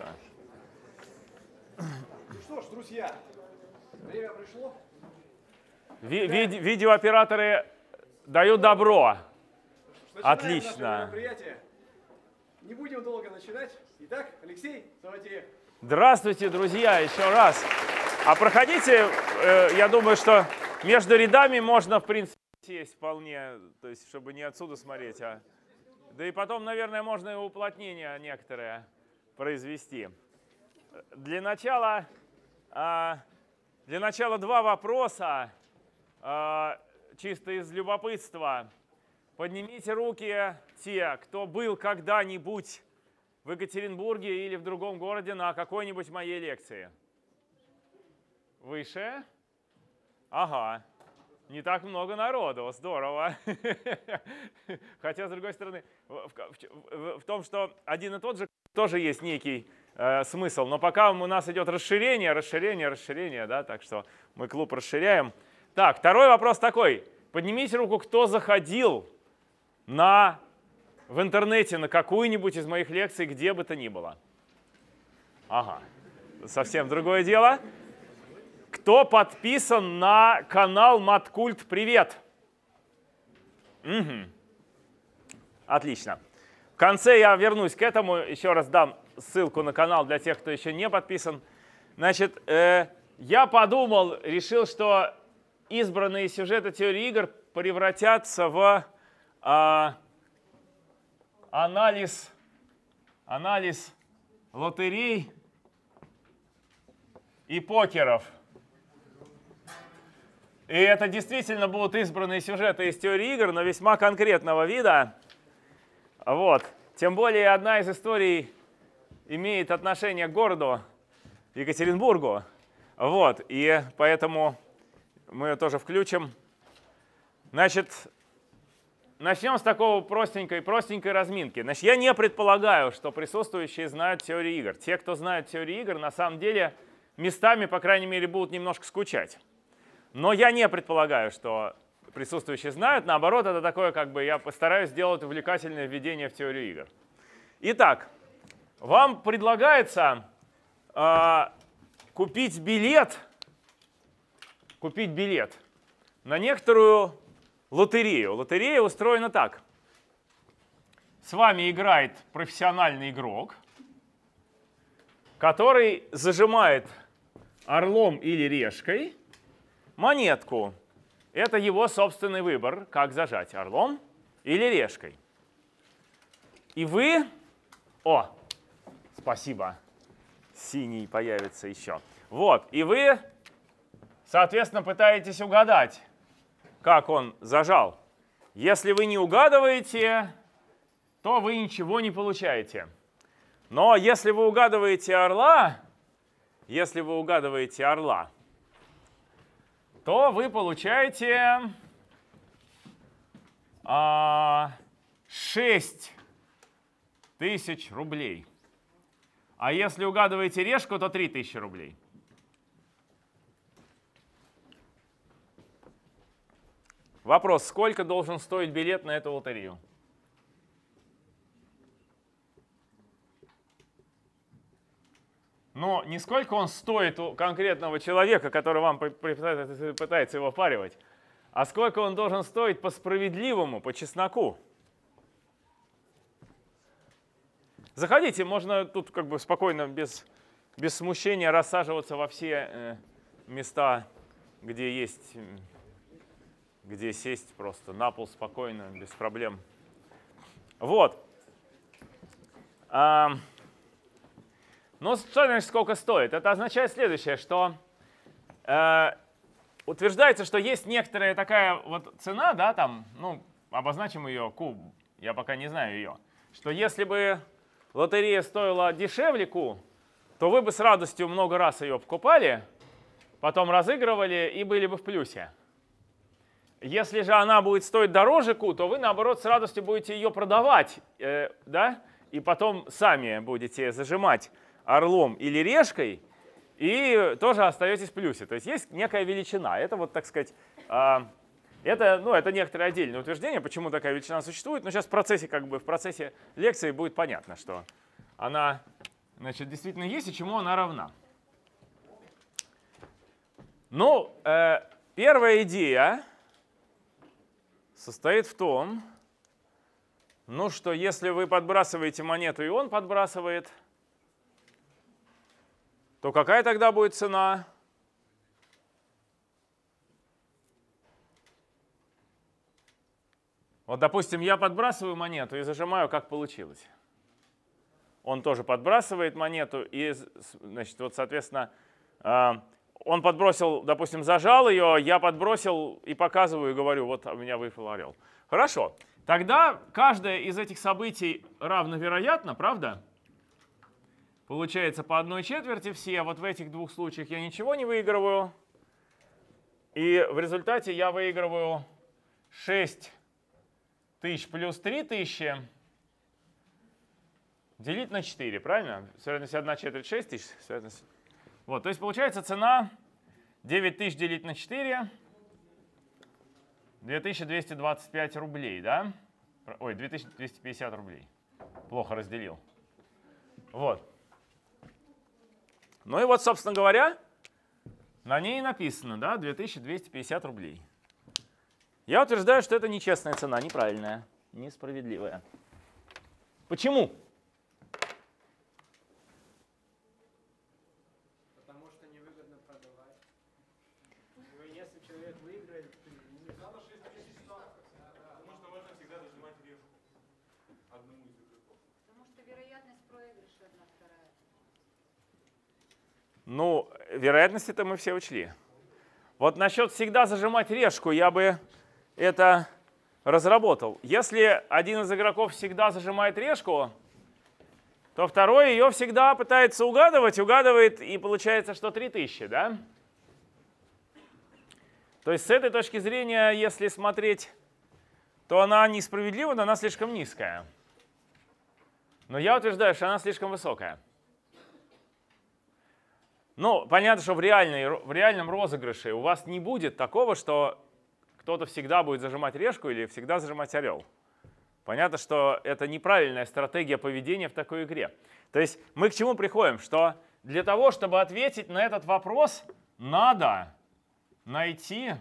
Да. Что ж, друзья, время пришло. Видеооператоры дают добро. Отлично. Мероприятие. Не будем долго начинать. Итак, Алексей Саватеев. Здравствуйте, друзья, еще раз. А проходите, я думаю, что между рядами можно, в принципе, сесть вполне, то есть, чтобы не отсюда смотреть. Да и потом, наверное, можно и уплотнение некоторые произвести. Для начала два вопроса, чисто из любопытства. Поднимите руки те, кто был когда-нибудь в Екатеринбурге или в другом городе на какой-нибудь моей лекции. Выше? Ага. Не так много народу. Здорово. Хотя, с другой стороны, в том, что один и тот же тоже есть некий смысл. Но пока у нас идет расширение, да, так что мы клуб расширяем. Так, второй вопрос такой. Поднимите руку, кто заходил в интернете на какую-нибудь из моих лекций, где бы то ни было. Ага, совсем другое дело. Кто подписан на канал Маткульт Привет? Угу. Отлично. В конце я вернусь к этому, еще раз дам ссылку на канал для тех, кто еще не подписан. Значит, я подумал, решил, что избранные сюжеты теории игр превратятся в анализ лотерей и покеров. И это действительно будут избранные сюжеты из теории игр, но весьма конкретного вида. Вот. Тем более одна из историй имеет отношение к городу Екатеринбургу. Вот. И поэтому мы ее тоже включим. Значит, начнем с такого простенькой разминки. Значит, я не предполагаю, что присутствующие знают теорию игр. Те, кто знают теорию игр, на самом деле местами, по крайней мере, будут немножко скучать. Но я не предполагаю, что присутствующие знают. Наоборот, это такое, как бы я постараюсь сделать увлекательное введение в теорию игр. Итак, вам предлагается купить билет на некоторую лотерею. Лотерея устроена так. С вами играет профессиональный игрок, который зажимает орлом или решкой монетку. Это его собственный выбор, как зажать, орлом или решкой. И вы... О, спасибо. Синий появится еще. Вот, и вы, соответственно, пытаетесь угадать, как он зажал. Если вы не угадываете, то вы ничего не получаете. Но если вы угадываете орла, то вы получаете 6 тысяч рублей. А если угадываете решку, то 3000 рублей. Вопрос, сколько должен стоить билет на эту лотерею? Но не сколько он стоит у конкретного человека, который вам пытается его впаривать, а сколько он должен стоить по справедливому, по чесноку. Заходите, можно тут как бы спокойно, без смущения рассаживаться во все места, где сесть просто на пол спокойно, без проблем. Вот. Но что значит сколько стоит? Это означает следующее, что утверждается, что есть некоторая такая вот цена, да, там, ну, обозначим ее Q, я пока не знаю ее, что если бы лотерея стоила дешевле Q, то вы бы с радостью много раз ее покупали, потом разыгрывали и были бы в плюсе. Если же она будет стоить дороже Q, то вы, наоборот, с радостью будете ее продавать, да, и потом сами будете зажимать орлом или решкой, и тоже остаетесь в плюсе. То есть есть некая величина. Это вот, так сказать, это некоторое отдельное утверждение, почему такая величина существует. Но сейчас в процессе лекции будет понятно, что она значит, действительно есть и чему она равна. Ну, первая идея состоит в том, ну, что если вы подбрасываете монету, и он подбрасывает, то какая тогда будет цена? Вот, допустим, я подбрасываю монету и зажимаю, как получилось. Он тоже подбрасывает монету, и, значит, вот, соответственно, он подбросил, допустим, зажал ее, я подбросил и показываю, и говорю, вот у меня выпал орел. Хорошо. Тогда каждое из этих событий равновероятно, правда? Получается по 1/4 все. Вот в этих двух случаях я ничего не выигрываю. И в результате я выигрываю 6 тысяч плюс 3 тысячи делить на 4, правильно? С вероятностью 1/4 6 тысяч. Вот, то есть получается цена 9 тысяч делить на 4, 2225 рублей, да? Ой, 2250 рублей. Плохо разделил. Вот. Ну и вот, собственно говоря, на ней написано, да, 2250 рублей. Я утверждаю, что это нечестная цена, неправильная, несправедливая. Почему? Потому что невыгодно продавать. Если человек выиграет, не надо 6 тысяч ставок. Потому что можно всегда зажимать решку одному из игроков. Потому что вероятность проигрыша 1/2. Ну, вероятности-то мы все учли. Вот насчет всегда зажимать решку я бы это разработал. Если один из игроков всегда зажимает решку, то второй ее всегда пытается угадывает, и получается, что 3000, да? То есть с этой точки зрения, если смотреть, то она несправедлива, но она слишком низкая. Но я утверждаю, что она слишком высокая. Ну, понятно, что в реальном розыгрыше у вас не будет такого, что кто-то всегда будет зажимать решку или всегда зажимать орел. Понятно, что это неправильная стратегия поведения в такой игре. То есть мы к чему приходим? Что для того, чтобы ответить на этот вопрос, надо найти,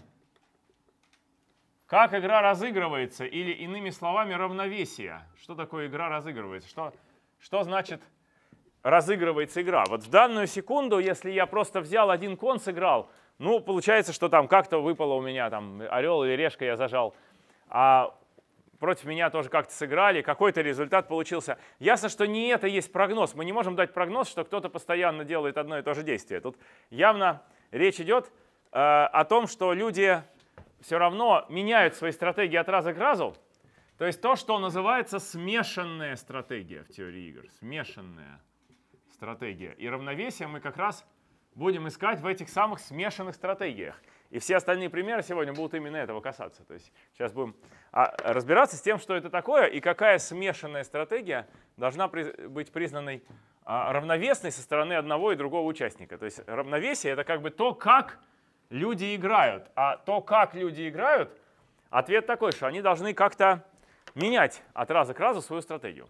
как игра разыгрывается, или иными словами, равновесие. Что такое игра разыгрывается? Что значит разыгрывается игра? Вот в данную секунду, если я просто взял один кон, сыграл, ну, получается, что там как-то выпало у меня там орел или решка я зажал, а против меня тоже как-то сыграли, какой-то результат получился. Ясно, что не это есть прогноз. Мы не можем дать прогноз, что кто-то постоянно делает одно и то же действие. Тут явно речь идет о том, что люди все равно меняют свои стратегии от раза к разу. То есть то, что называется смешанная стратегия в теории игр. Смешанная стратегия. И равновесие мы как раз будем искать в этих самых смешанных стратегиях. И все остальные примеры сегодня будут именно этого касаться. То есть сейчас будем разбираться с тем, что это такое и какая смешанная стратегия должна быть признанной равновесной со стороны одного и другого участника. То есть равновесие — это как бы то, как люди играют. А то, как люди играют, ответ такой, что они должны как-то менять от раза к разу свою стратегию.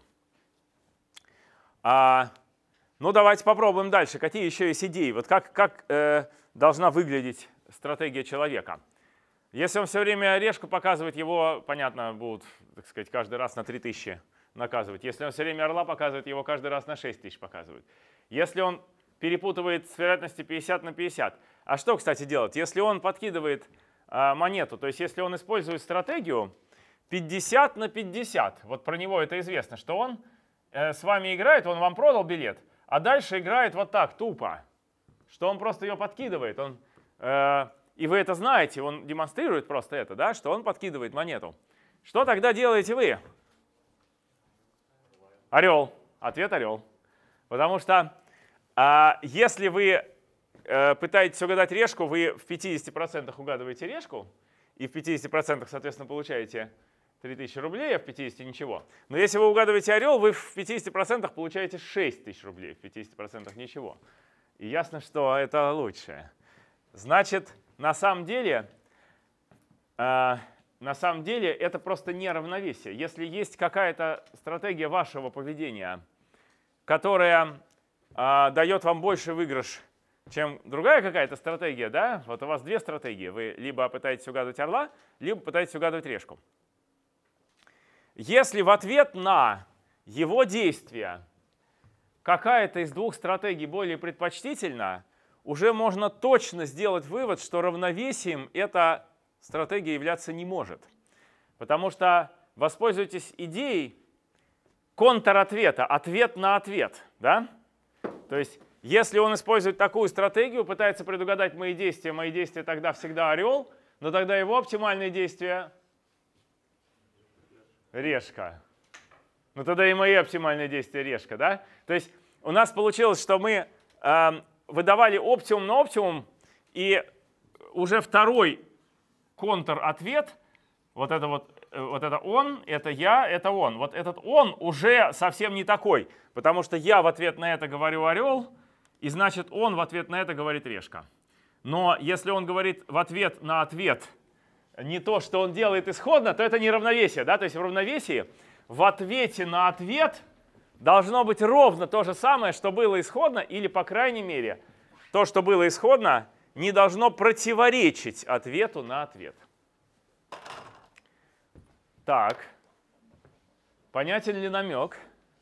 Ну, давайте попробуем дальше. Какие еще есть идеи? Вот как должна выглядеть стратегия человека? Если он все время решку показывает, его, понятно, будут, так сказать, каждый раз на 3000 наказывать. Если он все время орла показывает, его каждый раз на 6000 показывают. Если он перепутывает с вероятностью 50 на 50. А что, кстати, делать? Если он подкидывает монету, то есть если он использует стратегию 50 на 50, вот про него это известно, что он с вами играет, он вам продал билет, а дальше играет вот так, тупо, что он просто ее подкидывает. И вы это знаете, он демонстрирует просто это, да, что он подкидывает монету. Что тогда делаете вы? Орел. Ответ орел. Потому что если вы пытаетесь угадать решку, вы в 50% угадываете решку, и в 50%, соответственно, получаете 3000 рублей, а в 50% ничего. Но если вы угадываете орел, вы в 50% получаете 6000 рублей, в 50% ничего. И ясно, что это лучше. Значит, на самом деле это просто неравновесие. Если есть какая-то стратегия вашего поведения, которая дает вам больше выигрыш, чем другая какая-то стратегия, да? Вот у вас две стратегии. Вы либо пытаетесь угадывать орла, либо пытаетесь угадывать решку. Если в ответ на его действия какая-то из двух стратегий более предпочтительна, уже можно точно сделать вывод, что равновесием эта стратегия являться не может. Потому что воспользуйтесь идеей контратвета, ответ на ответ. Да? То есть, если он использует такую стратегию, пытается предугадать мои действия тогда всегда орел, но тогда его оптимальные действия решка. Ну тогда и мои оптимальные действия решка. Да? То есть у нас получилось, что мы выдавали оптимум на оптимум, и уже второй контр-ответ, вот это он, это я, это он. Вот этот он уже совсем не такой, потому что я в ответ на это говорю орел, и значит он в ответ на это говорит решка. Но если он говорит в ответ на ответ не то, что он делает исходно, то это не равновесие. Да? То есть в равновесии в ответе на ответ должно быть ровно то же самое, что было исходно, или, по крайней мере, то, что было исходно, не должно противоречить ответу на ответ. Так, понятен ли намек?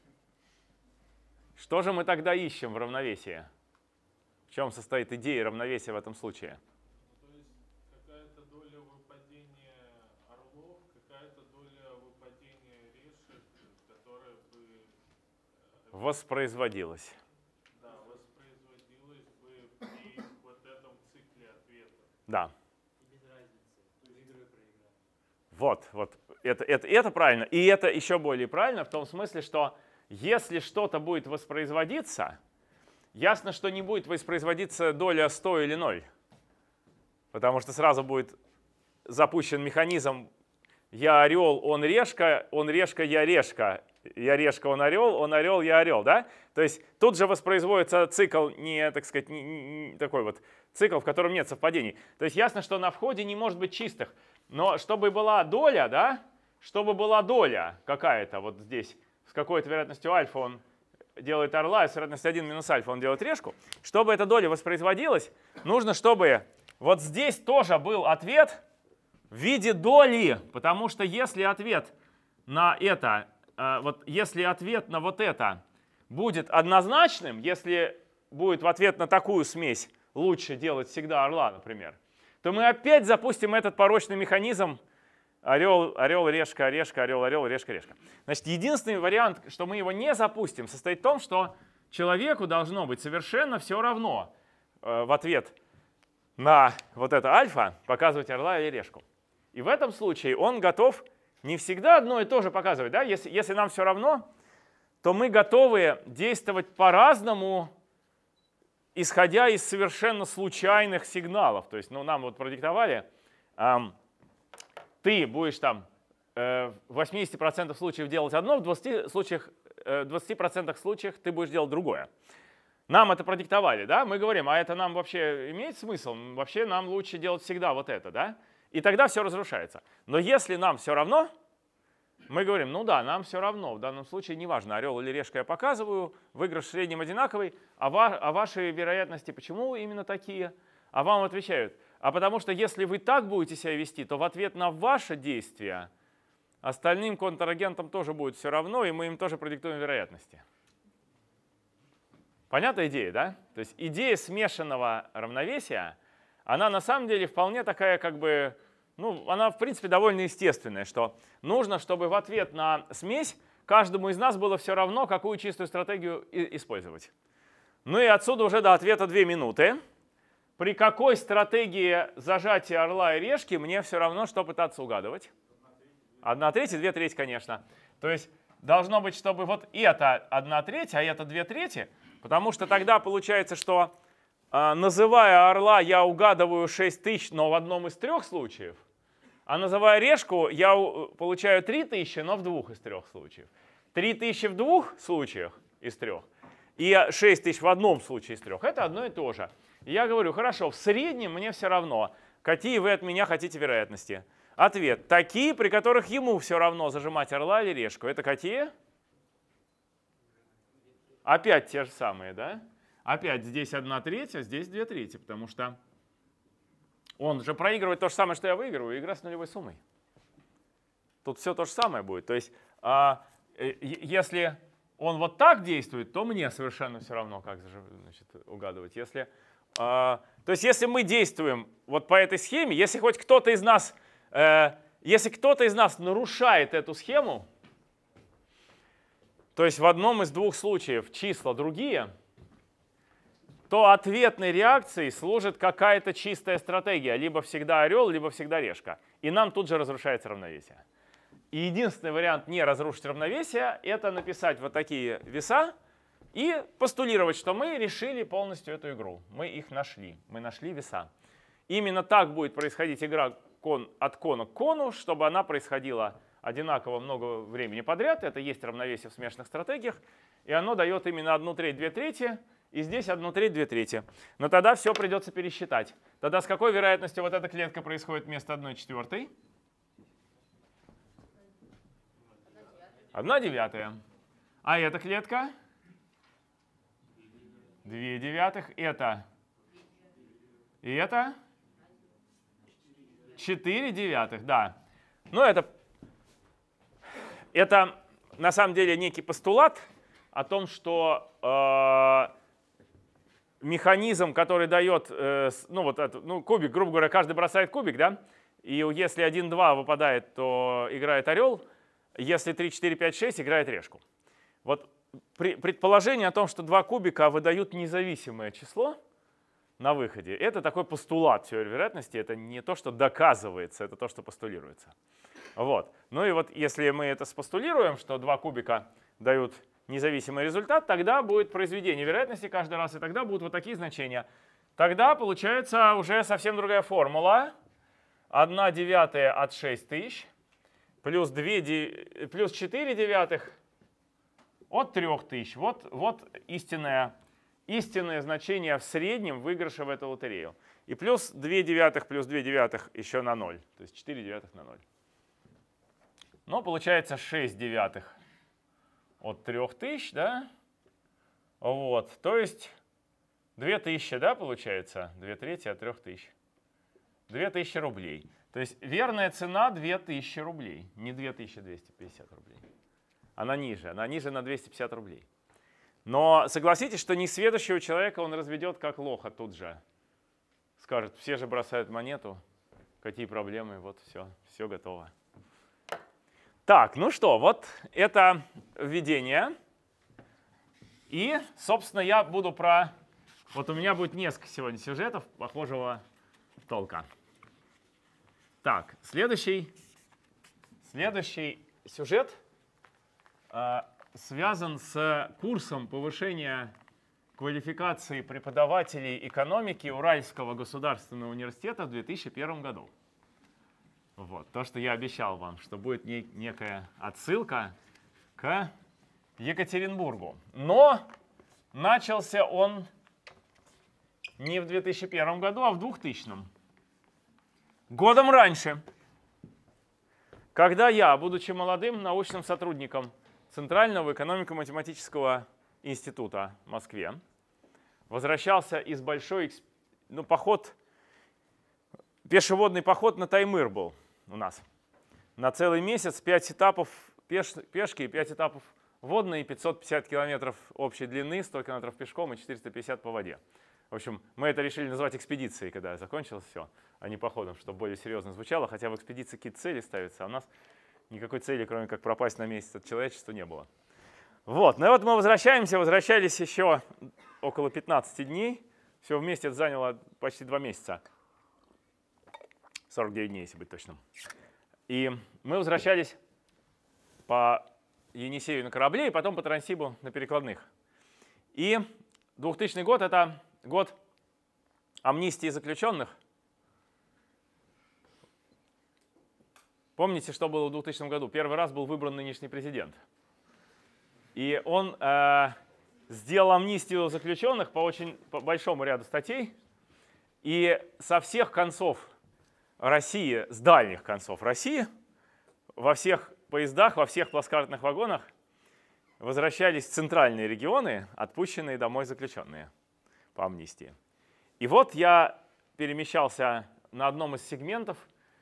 Что же мы тогда ищем в равновесии? В чем состоит идея равновесия в этом случае? То есть какая-то доля выпадения орлов, какая-то доля выпадения решек, которая бы воспроизводилась. Да, воспроизводилась бы при вот этом цикле ответа. Да. И без разницы. Выиграю, проиграю. Вот. Это правильно. И это еще более правильно в том смысле, что если что-то будет воспроизводиться, ясно, что не будет воспроизводиться доля 100 или 0. Потому что сразу будет запущен механизм «я орел, он решка, я решка». Я решка, он орел, я орел. Да? То есть тут же воспроизводится цикл, так сказать, не такой вот цикл, в котором нет совпадений. То есть ясно, что на входе не может быть чистых. Но чтобы была доля, да, чтобы была доля какая-то вот здесь, с какой-то вероятностью альфа он делает орла, и с вероятностью 1 минус альфа он делает решку, чтобы эта доля воспроизводилась, нужно, чтобы вот здесь тоже был ответ в виде доли. Потому что если ответ на это, если ответ на вот это будет однозначным, если будет в ответ на такую смесь лучше делать всегда орла, например, то мы опять запустим этот порочный механизм орел, решка, орел, решка. Значит, единственный вариант, что мы его не запустим, состоит в том, что человеку должно быть совершенно все равно в ответ на вот это альфа показывать орла или решку. И в этом случае он готов не всегда одно и то же показывать. Да? Если нам все равно, то мы готовы действовать по-разному, исходя из совершенно случайных сигналов. То есть нам вот продиктовали, ты будешь там в 80% случаев делать одно, в 20% случаях ты будешь делать другое. Нам это продиктовали, да? Мы говорим, а это нам вообще имеет смысл? Вообще нам лучше делать всегда вот это, да? И тогда все разрушается. Но если нам все равно, мы говорим, ну да, нам все равно. В данном случае неважно, орел или решка я показываю, выигрыш в среднем одинаковый, а ваши вероятности почему именно такие? А вам отвечают, а потому что если вы так будете себя вести, то в ответ на ваше действие остальным контрагентам тоже будет все равно, и мы им тоже продиктуем вероятности. Понятная идея, да? То есть идея смешанного равновесия, она на самом деле вполне такая, как бы, ну, она в принципе довольно естественная, что нужно, чтобы в ответ на смесь каждому из нас было все равно, какую чистую стратегию использовать. Ну и отсюда уже до ответа 2 минуты. При какой стратегии зажатия орла и решки мне все равно, что пытаться угадывать? 1/3, 2/3, конечно. То есть должно быть, чтобы вот это 1/3, а это 2/3, потому что тогда получается, что называя орла, я угадываю 6000, но в одном из 3 случаев, а называя решку, я получаю 3000, но в 2 из 3 случаев. 3000 в 2 случаях из 3 и 6000 в одном случае из 3 — это одно и то же. И я говорю, хорошо, в среднем мне все равно, какие вы от меня хотите вероятности. Ответ: такие, при которых ему все равно зажимать орла или решку. Это какие? опять те же самые, да? Опять здесь 1/3, а здесь 2/3, потому что он же проигрывает то же самое, что я выигрываю, игра с нулевой суммой. Тут все то же самое будет. То есть, если он вот так действует, то мне совершенно все равно, как же, значит, угадывать. То есть, если мы действуем вот по этой схеме, если хоть кто-то из нас, нарушает эту схему, то есть в одном из двух случаев числа другие, то ответной реакцией служит какая-то чистая стратегия. Либо всегда орел, либо всегда решка. И нам тут же разрушается равновесие. И единственный вариант не разрушить равновесие — это написать вот такие веса и постулировать, что мы решили полностью эту игру. Мы их нашли. Мы нашли веса. Именно так будет происходить игра от кона к кону, чтобы она происходила одинаково много времени подряд. Это есть равновесие в смешанных стратегиях. И оно дает именно 1/3, 2/3. И здесь 1/3, 2/3. Но тогда все придется пересчитать. Тогда с какой вероятностью вот эта клетка происходит вместо 1/4? 1/9. А эта клетка? 2/9. Это? И это? 4/9, да. Но это на самом деле некий постулат о том, что механизм, который дает, кубик, грубо говоря, каждый бросает кубик, да? И если 1-2 выпадает, то играет орел. Если 3, 4, 5, 6, играет решку. Вот предположение о том, что два кубика выдают независимое число на выходе, это такой постулат теории вероятности. Это не то, что доказывается, это то, что постулируется. Вот. Ну и вот если мы это спостулируем, что два кубика дают независимый результат, тогда будет произведение вероятности каждый раз, и тогда будут вот такие значения. Тогда получается уже совсем другая формула. 1/9 от 6000 плюс 4/9 от 3000. Вот истинное значение в среднем выигрыша в эту лотерею. И плюс 2/9 плюс 2/9 еще на 0. То есть 4/9 на 0. Но получается 6/9 от 3000, да? Вот, то есть 2000, да, получается? 2/3 от 3000. 2000 рублей. То есть верная цена 2000 рублей, не 2250 рублей. Она ниже на 250 рублей. Но согласитесь, что несведущего человека он разведет как лоха тут же. Скажет, все же бросают монету, какие проблемы, вот все готово. Так, ну что, вот это введение. И, собственно, я буду Вот у меня будет несколько сегодня сюжетов похожего толка. Так, следующий сюжет связан с курсом повышения квалификации преподавателей экономики Уральского государственного университета в 2001 году. Вот, то, что я обещал вам, что будет некая отсылка к Екатеринбургу. Но начался он не в 2001 году, а в 2000. Годом раньше, когда я, будучи молодым научным сотрудником Центрального экономико-математического института в Москве, возвращался из пешеводный поход на Таймыр был у нас. На целый месяц 5 этапов пешки, 5 этапов водные, 550 километров общей длины, 100 километров пешком и 450 по воде. В общем, мы это решили называть экспедицией, когда закончилось все, а не походом, чтобы более серьезно звучало, хотя в экспедиции какие-то цели ставятся, а у нас никакой цели, кроме как пропасть на месяц от человечества, не было. Вот, ну и вот мы возвращались еще около 15 дней, все вместе это заняло почти 2 месяца, 49 дней, если быть точным. И мы возвращались по Енисею на корабле, и потом по Транссибу на перекладных. И 2000 год — это год амнистии заключенных. Помните, что было в 2000 году? Первый раз был выбран нынешний президент. И он сделал амнистию заключенных по большому ряду статей. И со всех концов России, с дальних концов России, во всех поездах, во всех плацкартных вагонах возвращались в центральные регионы, отпущенные домой заключенные по амнистии. И вот я перемещался на одном из сегментов,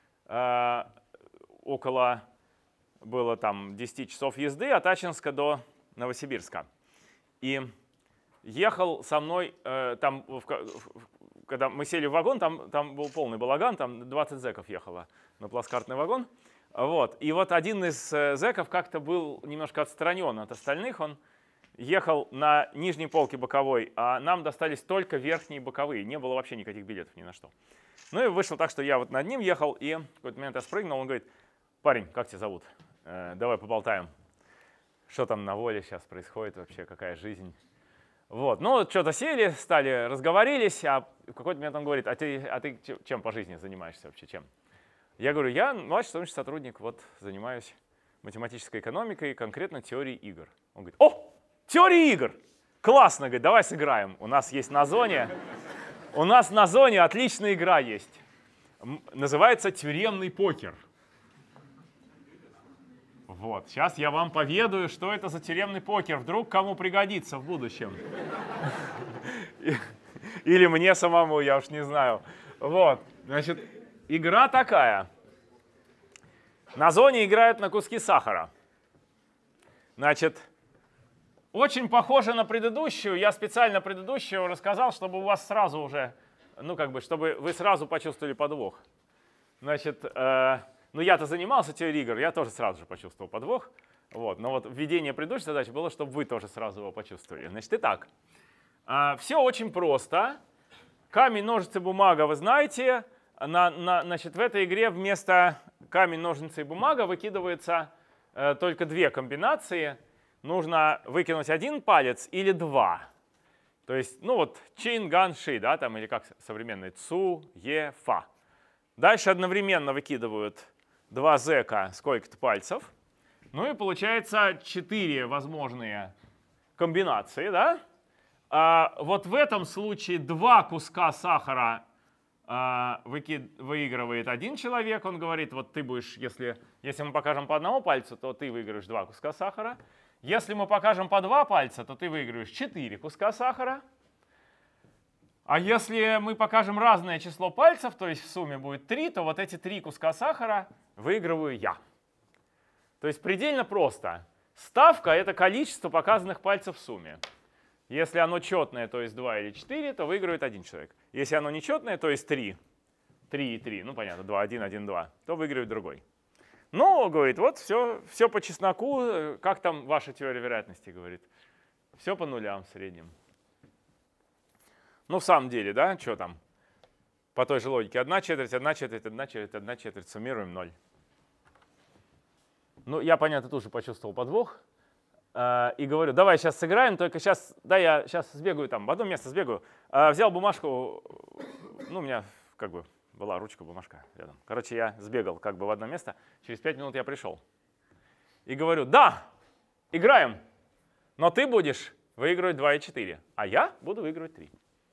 около, было там 10 часов езды от Ачинска до Новосибирска. И ехал со мной, там, когда мы сели в вагон, там был полный балаган, там 20 зэков ехало на плацкартный вагон. Вот. И вот один из зэков как-то был немножко отстранен от остальных, он ехал на нижней полке боковой, а нам достались только верхние боковые, не было вообще никаких билетов ни на что. Ну и вышло так, что я вот над ним ехал, и в какой-то момент я спрыгнул, он говорит: парень, как тебя зовут? Давай поболтаем. Что там на воле сейчас происходит вообще, какая жизнь? Вот, ну что-то сели, стали, разговорились, а в какой-то момент он говорит: а ты чем по жизни занимаешься вообще, чем? Я говорю: я младший научный сотрудник, вот занимаюсь математической экономикой, конкретно теорией игр. Он говорит: о, теория игр! Классно, говорит, давай сыграем. У нас есть на зоне, отличная игра есть. Называется тюремный покер. Вот, сейчас я вам поведаю, что это за тюремный покер. Вдруг кому пригодится в будущем. Или мне самому, я уж не знаю. Вот, значит, игра такая. На зоне играют на куски сахара. Значит, очень похоже на предыдущую. Я специально предыдущую рассказал, чтобы у вас сразу уже, ну как бы, чтобы вы сразу почувствовали подвох. Значит, ну я-то занимался теорией игр, я тоже сразу же почувствовал подвох. Вот, но вот введение предыдущей задачи было, чтобы вы тоже сразу его почувствовали. Значит, итак, все очень просто. Камень, ножницы, бумага, вы знаете. Значит, в этой игре вместо камень, ножницы и бумага выкидывается только две комбинации. Нужно выкинуть один палец или два. То есть, ну вот, чин, ган, ши, да, там, или как современный, цу, е, фа. Дальше одновременно выкидывают два зэка сколько-то пальцев. Ну и получается 4 возможные комбинации, да? Вот в этом случае 2 куска сахара выигрывает один человек. Он говорит: вот ты будешь, если мы покажем по одному пальцу, то ты выиграешь 2 куска сахара. Если мы покажем по 2 пальца, то ты выиграешь 4 куска сахара. А если мы покажем разное число пальцев, то есть в сумме будет 3, то вот эти 3 куска сахара выигрываю я. То есть предельно просто. Ставка — это количество показанных пальцев в сумме. Если оно четное, то есть 2 или 4, то выигрывает один человек. Если оно нечетное, то есть 3 и 3, ну понятно, 2, 1, 1, 2, то выигрывает другой. Ну, говорит, вот все по чесноку, как там ваша теория вероятности, говорит. Все по нулям в среднем. Ну, в самом деле, да, что там? По той же логике. 1/4, 1/4, 1/4, 1/4, суммируем 0. Ну, я, понятно, тоже почувствовал подвох. И говорю: давай сейчас сыграем, только сейчас, да, я сейчас сбегаю там, в одно место сбегаю. Взял бумажку, ну, у меня как бы была ручка, бумажка рядом. Короче, я сбегал как бы в одно место, через 5 минут я пришел. И говорю: да, играем, но ты будешь выигрывать 2 и 4, а я буду выигрывать 3.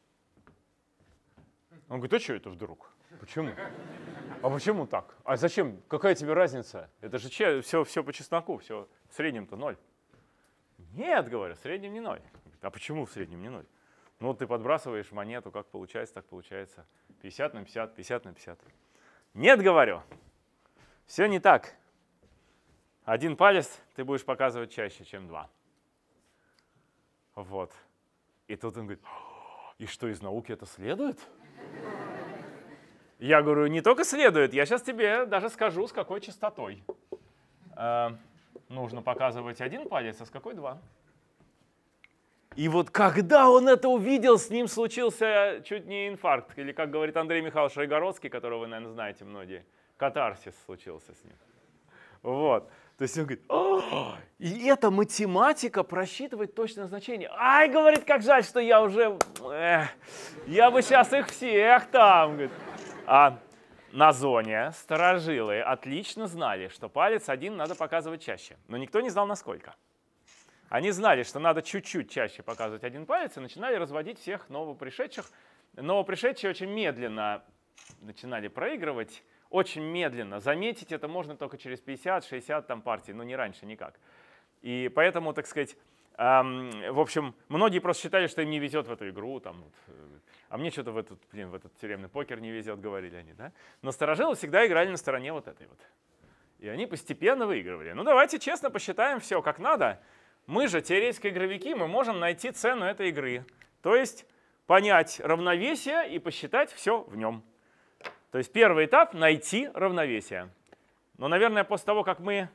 Он говорит: а что это вдруг? Почему? А почему так? А зачем? Какая тебе разница? Это же все по чесноку, все в среднем-то 0. Нет, говорю, в среднем не 0. А почему в среднем не 0? Ну вот ты подбрасываешь монету, как получается, так получается. 50 на 50, 50 на 50. Нет, говорю, все не так. Один палец ты будешь показывать чаще, чем 2. Вот. И тут он говорит: и что, из науки это следует? Я говорю: не только следует, я сейчас тебе даже скажу, с какой частотой. Нужно показывать один палец, а с какой 2. И вот когда он это увидел, с ним случился чуть не инфаркт. Или, как говорит Андрей Михайлович Райгородский, которого вы, наверное, знаете многие, катарсис случился с ним. Вот. То есть он говорит: и эта математика просчитывает точное значение. Ай, говорит, как жаль, что я уже... я бы сейчас их всех там... Говорит. А на зоне старожилы отлично знали, что палец один надо показывать чаще. Но никто не знал, насколько. Они знали, что надо чуть-чуть чаще показывать один палец, и начинали разводить всех новопришедших. Новопришедшие очень медленно начинали проигрывать. Очень медленно. Заметить это можно только через 50-60 там партий, но не раньше никак. И поэтому, так сказать, в общем, многие просто считали, что им не везет в эту игру, там, вот, а мне что-то в этот тюремный покер не везет, говорили они. Да? Но старожилы всегда играли на стороне вот этой вот. И они постепенно выигрывали. Ну давайте честно посчитаем все как надо. Мы же, теоретики-игровики, мы можем найти цену этой игры. То есть понять равновесие и посчитать все в нем. То есть первый этап — найти равновесие. Но, наверное, после того, как мы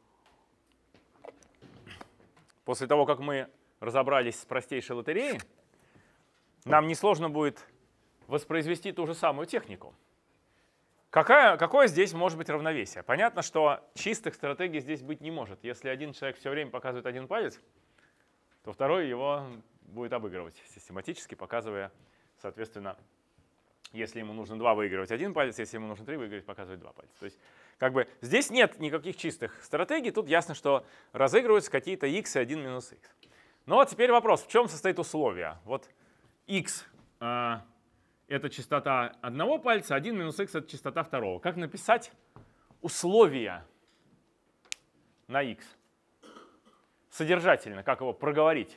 разобрались с простейшей лотереей, нам несложно будет воспроизвести ту же самую технику. Какое здесь может быть равновесие? Понятно, что чистых стратегий здесь быть не может. Если один человек все время показывает один палец, то второй его будет обыгрывать систематически, показывая, соответственно, если ему нужно 2 выигрывать 1 палец, если ему нужно 3 выигрывать, показывать 2 пальца. То есть как бы здесь нет никаких чистых стратегий, тут ясно, что разыгрываются какие-то x и 1 минус x. Ну вот теперь вопрос, в чем состоит условие? Вот x это частота одного пальца, 1 минус x это частота второго. Как написать условия на x? Содержательно, как его проговорить?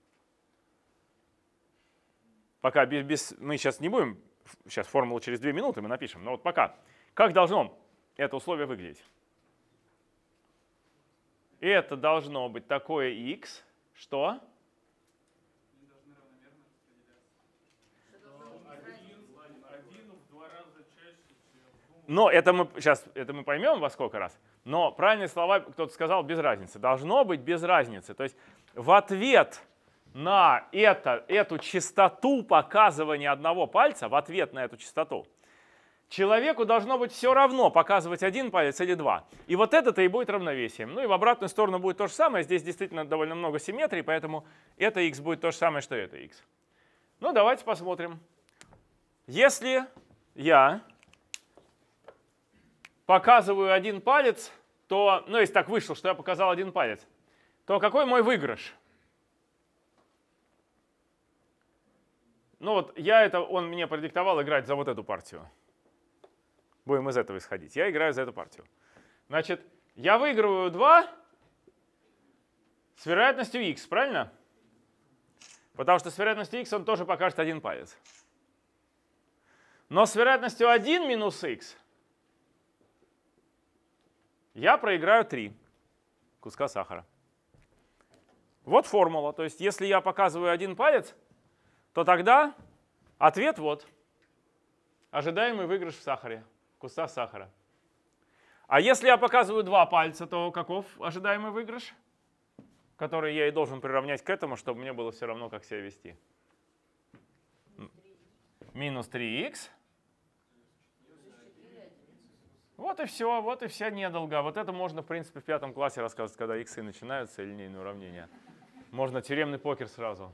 Пока мы сейчас не будем, сейчас формулу через 2 минуты мы напишем, но вот пока. Как должно это условие выглядеть? Это должно быть такое x, что? Но это мы поймем во сколько раз. Но правильные слова кто-то сказал без разницы. Должно быть без разницы. То есть в ответ на эту частоту показывания одного пальца, в ответ на эту частоту, человеку должно быть все равно показывать 1 палец или 2. И вот это-то и будет равновесием. Ну и в обратную сторону будет то же самое. Здесь действительно довольно много симметрии, поэтому это x будет то же самое, что это x. Ну давайте посмотрим. Если я показываю 1 палец, то, ну если так вышло, что я показал 1 палец, то какой мой выигрыш? Ну вот он мне продиктовал играть за вот эту партию. Будем из этого исходить. Я играю за эту партию. Значит, я выигрываю 2 с вероятностью x, правильно? Потому что с вероятностью x он тоже покажет 1 палец. Но с вероятностью 1 минус x я проиграю 3 куска сахара. Вот формула. То есть если я показываю 1 палец, то тогда ответ вот. Ожидаемый выигрыш в сахаре. Куска сахара. А если я показываю 2 пальца, то каков ожидаемый выигрыш? Который я и должен приравнять к этому, чтобы мне было все равно, как себя вести. Минус 3х. Вот и все, вот и вся недолга. Вот это можно, в принципе, в 5 классе рассказывать, когда иксы начинаются, линейные уравнения. Можно тюремный покер сразу.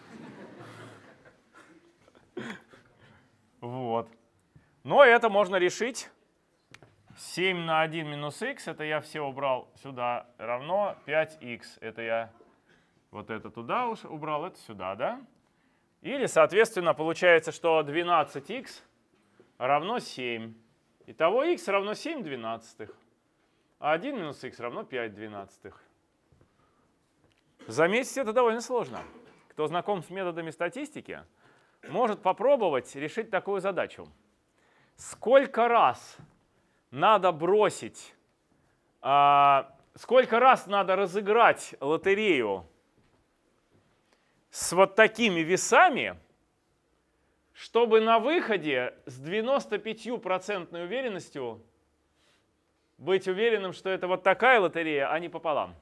Вот. Но это можно решить. 7 на 1 минус х, это я все убрал сюда, равно 5х. Это я вот это туда убрал, это сюда, да? Или, соответственно, получается, что 12х равно 7. Итого х равно 7 двенадцатых. А 1 минус х равно 5 двенадцатых. Заметьте, это довольно сложно. Кто знаком с методами статистики, может попробовать решить такую задачу. Сколько раз надо бросить, сколько раз надо разыграть лотерею с вот такими весами, чтобы на выходе с 95% уверенностью быть уверенным, что это вот такая лотерея, а не пополам.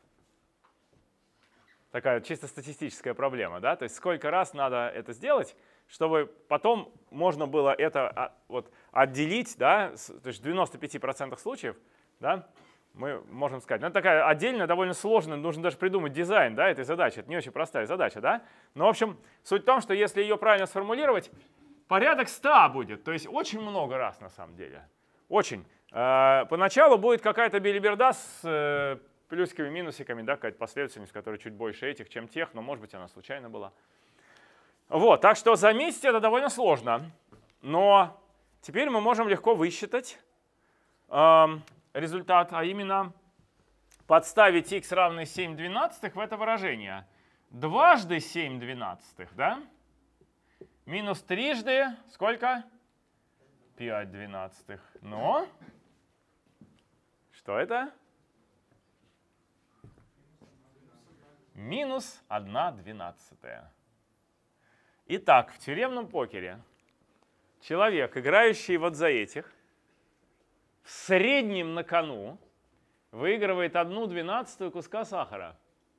Такая чисто статистическая проблема, да? То есть сколько раз надо это сделать, чтобы потом можно было это вот отделить, да? То есть в 95% случаев, да, мы можем сказать. Но это такая отдельная, довольно сложная, нужно даже придумать дизайн, да, этой задачи. Это не очень простая задача, да? Но, в общем, суть в том, что если ее правильно сформулировать, порядок 100 будет. То есть очень много раз на самом деле. Очень. Поначалу будет какая-то белиберда с плюсиками, минусиками, да, какая-то последовательность, которая чуть больше этих, чем тех, но, может быть, она случайно была. Вот, так что заметить это довольно сложно. Но теперь мы можем легко высчитать результат, а именно подставить x равный 7/12 в это выражение. Дважды 7/12, да? Минус трижды сколько? 5/12. Но что это? Минус 1/12. Итак, в тюремном покере человек, играющий вот за этих, в среднем на кону выигрывает 1/12 куска сахара.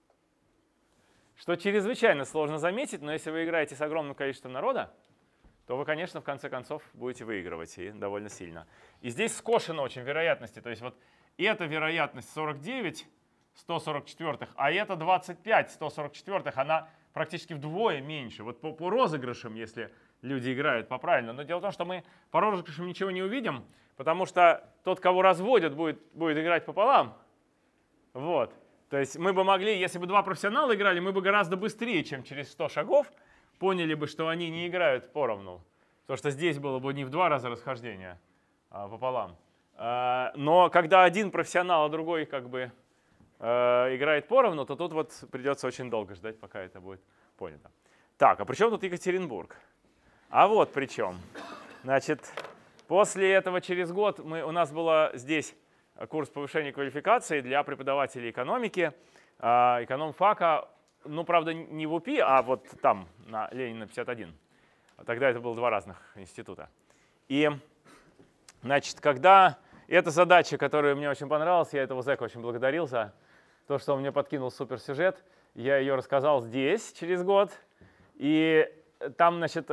Что чрезвычайно сложно заметить, но если вы играете с огромным количеством народа, то вы, конечно, в конце концов будете выигрывать, и довольно сильно. И здесь скошено очень вероятности. То есть вот эта вероятность 49 144, а эта 25 144, она практически вдвое меньше. Вот по розыгрышам, если люди играют по-правильно. Но дело в том, что мы по розыгрышам ничего не увидим, потому что тот, кого разводят, будет играть пополам. Вот. То есть мы бы могли, если бы два профессионала играли, мы бы гораздо быстрее, чем через 100 шагов, поняли бы, что они не играют поровну. Потому что здесь было бы не в 2 раза расхождение, а пополам. Но когда один профессионал, а другой как бы играет поровну, то тут вот придется очень долго ждать, пока это будет понято. Так, а при чем тут Екатеринбург? А вот при чем. Значит, после этого через год у нас было здесь курс повышения квалификации для преподавателей экономики, экономфака, ну, правда, не в УПИ, а вот там, на Ленина 51. Тогда это было 2 разных института. И, значит, когда эта задача, которая мне очень понравилась, я этого зэка очень благодарил за то, что он мне подкинул суперсюжет, я ее рассказал здесь через год. И там, значит,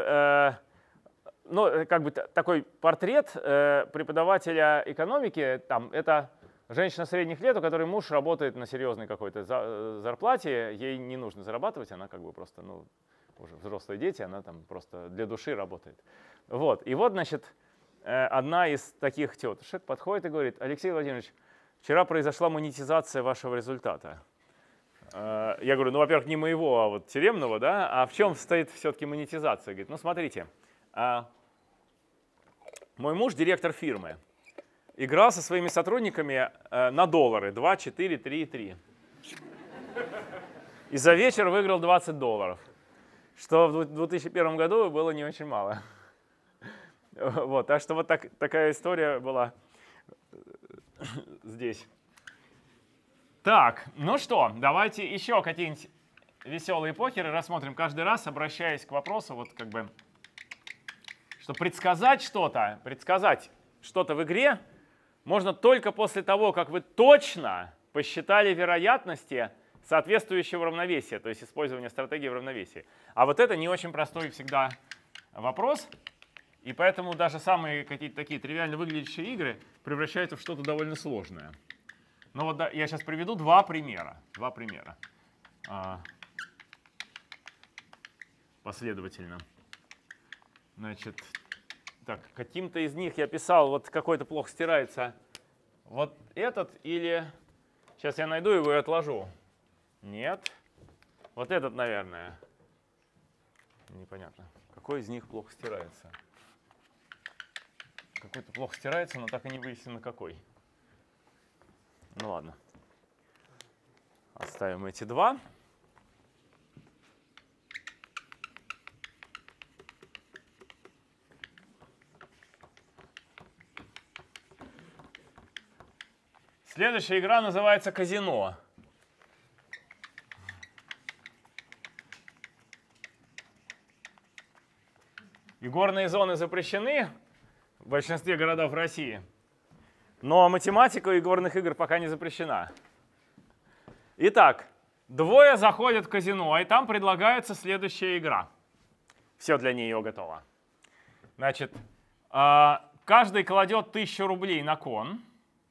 ну, как бы такой портрет преподавателя экономики, там, это женщина средних лет, у которой муж работает на серьезной какой-то зарплате, ей не нужно зарабатывать, она как бы просто, ну, уже взрослые дети, она там просто для души работает. Вот, и вот, значит, одна из таких тетушек подходит и говорит: Алексей Владимирович, вчера произошла монетизация вашего результата. Я говорю, ну, во-первых, не моего, а вот тюремного, да, а в чем стоит все-таки монетизация? Говорит, ну, смотрите, мой муж директор фирмы, играл со своими сотрудниками на доллары 2, 4, 3 и 3. И за вечер выиграл $20, что в 2001 году было не очень мало. Вот, так что вот такая история была здесь. Так, ну что, давайте еще какие-нибудь веселые покеры рассмотрим каждый раз, обращаясь к вопросу, вот как бы, что предсказать что-то в игре можно только после того, как вы точно посчитали вероятности соответствующего равновесия, то есть использования стратегии в равновесии. А вот это не очень простой всегда вопрос, и поэтому даже самые какие-то такие тривиально выглядящие игры превращаются в что-то довольно сложное. Ну вот да, я сейчас приведу два примера. Последовательно. Значит, так, каким-то из них я писал, вот какой-то плохо стирается. Вот этот или... Сейчас я найду его и отложу. Нет. Вот этот, наверное. Непонятно. Какой из них плохо стирается? Какой-то плохо стирается, но так и не выяснено какой. Ну ладно. Оставим эти два. Следующая игра называется казино. Игорные зоны запрещены в большинстве городов России, но математика игорных игр пока не запрещена. Итак, двое заходят в казино, и там предлагается следующая игра. Все для нее готово. Значит, каждый кладет 1000 рублей на кон.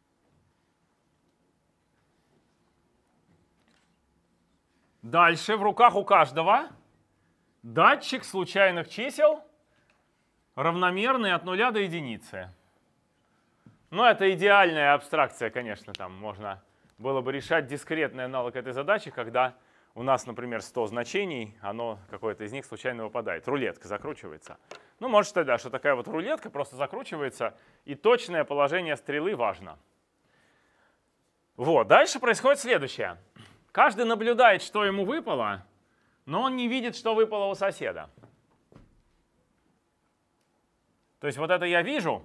Дальше в руках у каждого датчик случайных чисел, равномерный от 0 до единицы. Ну, это идеальная абстракция, конечно, там можно было бы решать дискретный аналог этой задачи, когда у нас, например, 100 значений, оно какое-то из них случайно выпадает. Рулетка закручивается. Ну, может тогда, что такая вот рулетка просто закручивается, и точное положение стрелы важно. Вот, дальше происходит следующее. Каждый наблюдает, что ему выпало, но он не видит, что выпало у соседа. То есть вот это я вижу,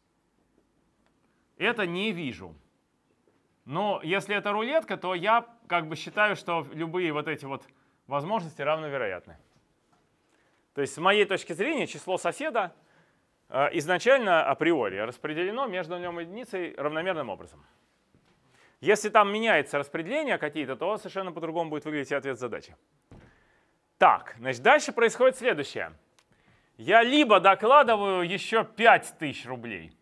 это не вижу. Но если это рулетка, то я как бы считаю, что любые вот эти вот возможности равновероятны. То есть с моей точки зрения число соседа изначально априори распределено между нем и единицей равномерным образом. Если там меняется распределение какие-то, то совершенно по-другому будет выглядеть ответ задачи. Так, значит, дальше происходит следующее. Я либо докладываю еще 5000 рублей,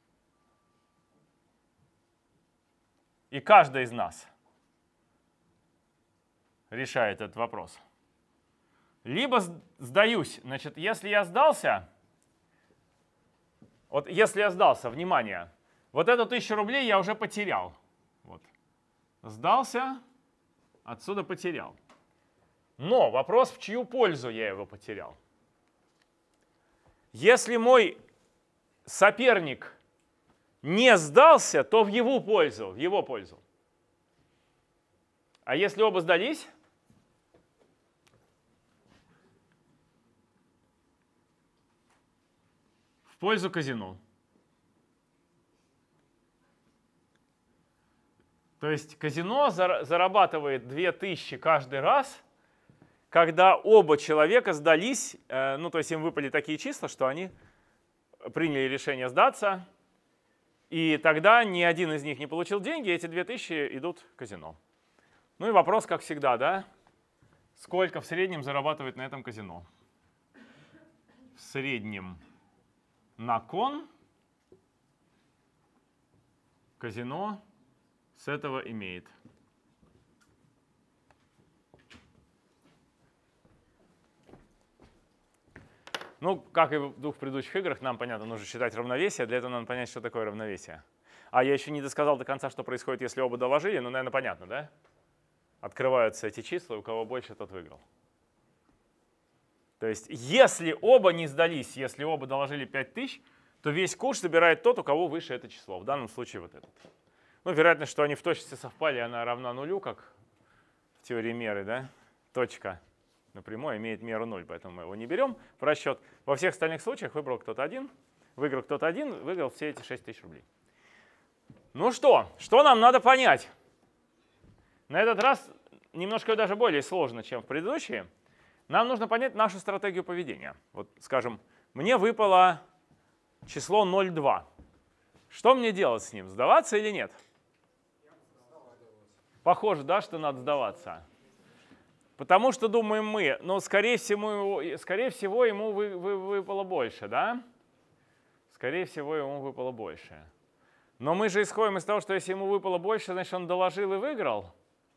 и каждый из нас решает этот вопрос, либо сдаюсь. Значит, если я сдался, вот если я сдался, внимание, вот эту 1000 рублей я уже потерял. Вот. Сдался, отсюда потерял. Но вопрос, в чью пользу я его потерял. Если мой соперник не сдался, то в его пользу, в его пользу. А если оба сдались? В пользу казино. То есть казино зарабатывает 2000 каждый раз, когда оба человека сдались, ну то есть им выпали такие числа, что они приняли решение сдаться, и тогда ни один из них не получил деньги, эти 2000 идут в казино. Ну и вопрос, как всегда, да? Сколько в среднем зарабатывает на этом казино? В среднем на кон казино с этого имеет. Ну, как и в двух предыдущих играх, нам, понятно, нужно считать равновесие. Для этого надо понять, что такое равновесие. А я еще не досказал до конца, что происходит, если оба доложили. Ну, наверное, понятно, да? Открываются эти числа, у кого больше, тот выиграл. То есть, если оба не сдались, если оба доложили 5000, то весь куш забирает тот, у кого выше это число. В данном случае вот этот. Ну, вероятность, что они в точности совпали, она равна нулю, как в теории меры, да? Точка на прямой имеет меру 0, поэтому мы его не берем в расчет. Во всех остальных случаях выбрал кто-то один, выиграл кто-то один, выиграл все эти 6000 рублей. Ну что нам надо понять? На этот раз немножко даже более сложно, чем в предыдущие. Нам нужно понять нашу стратегию поведения. Вот, скажем, мне выпало число 0,2. Что мне делать с ним? Сдаваться или нет? Похоже, да, что надо сдаваться. Потому что, думаем мы, ну, скорее всего ему выпало больше, да? Скорее всего, ему выпало больше. Но мы же исходим из того, что если ему выпало больше, значит, он доложил и выиграл.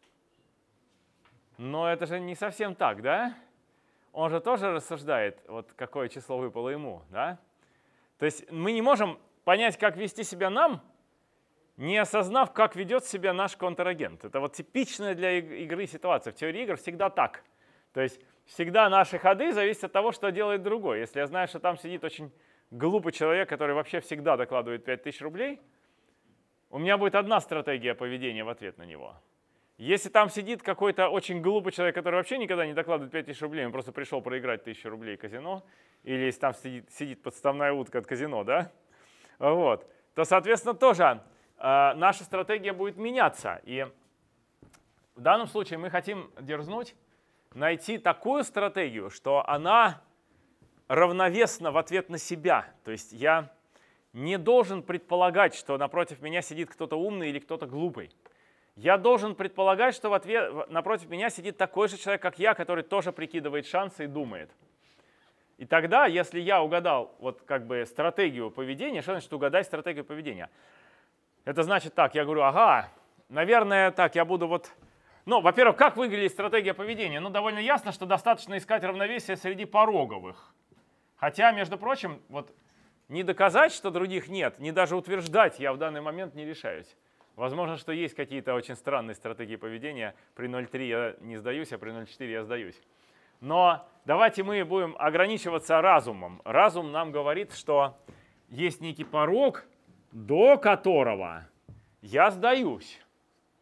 Но это же не совсем так, да? Он же тоже рассуждает, вот какое число выпало ему, да? То есть мы не можем понять, как вести себя нам, не осознав, как ведет себя наш контрагент. Это вот типичная для игры ситуация. В теории игр всегда так. То есть всегда наши ходы зависят от того, что делает другой. Если я знаю, что там сидит очень глупый человек, который вообще всегда докладывает 5000 рублей, у меня будет одна стратегия поведения в ответ на него. Если там сидит какой-то очень глупый человек, который вообще никогда не докладывает 5000 рублей, он просто пришел проиграть 1000 рублей казино, или если там сидит подставная утка от казино, да, вот, то, соответственно, тоже наша стратегия будет меняться. И в данном случае мы хотим дерзнуть найти такую стратегию, что она равновесна в ответ на себя. То есть я не должен предполагать, что напротив меня сидит кто-то умный или кто-то глупый. Я должен предполагать, что напротив меня сидит такой же человек, как я, который тоже прикидывает шансы и думает. И тогда, если я угадал вот как бы стратегию поведения, что значит угадать стратегию поведения? Это значит так, я говорю, ага, наверное, так, я буду вот... Ну, во-первых, как выглядит стратегия поведения? Ну, довольно ясно, что достаточно искать равновесие среди пороговых. Хотя, между прочим, вот не доказать, что других нет, не даже утверждать я в данный момент не решаюсь. Возможно, что есть какие-то очень странные стратегии поведения. При 0,3 я не сдаюсь, а при 0,4 я сдаюсь. Но давайте мы будем ограничиваться разумом. Разум нам говорит, что есть некий порог, до которого я сдаюсь.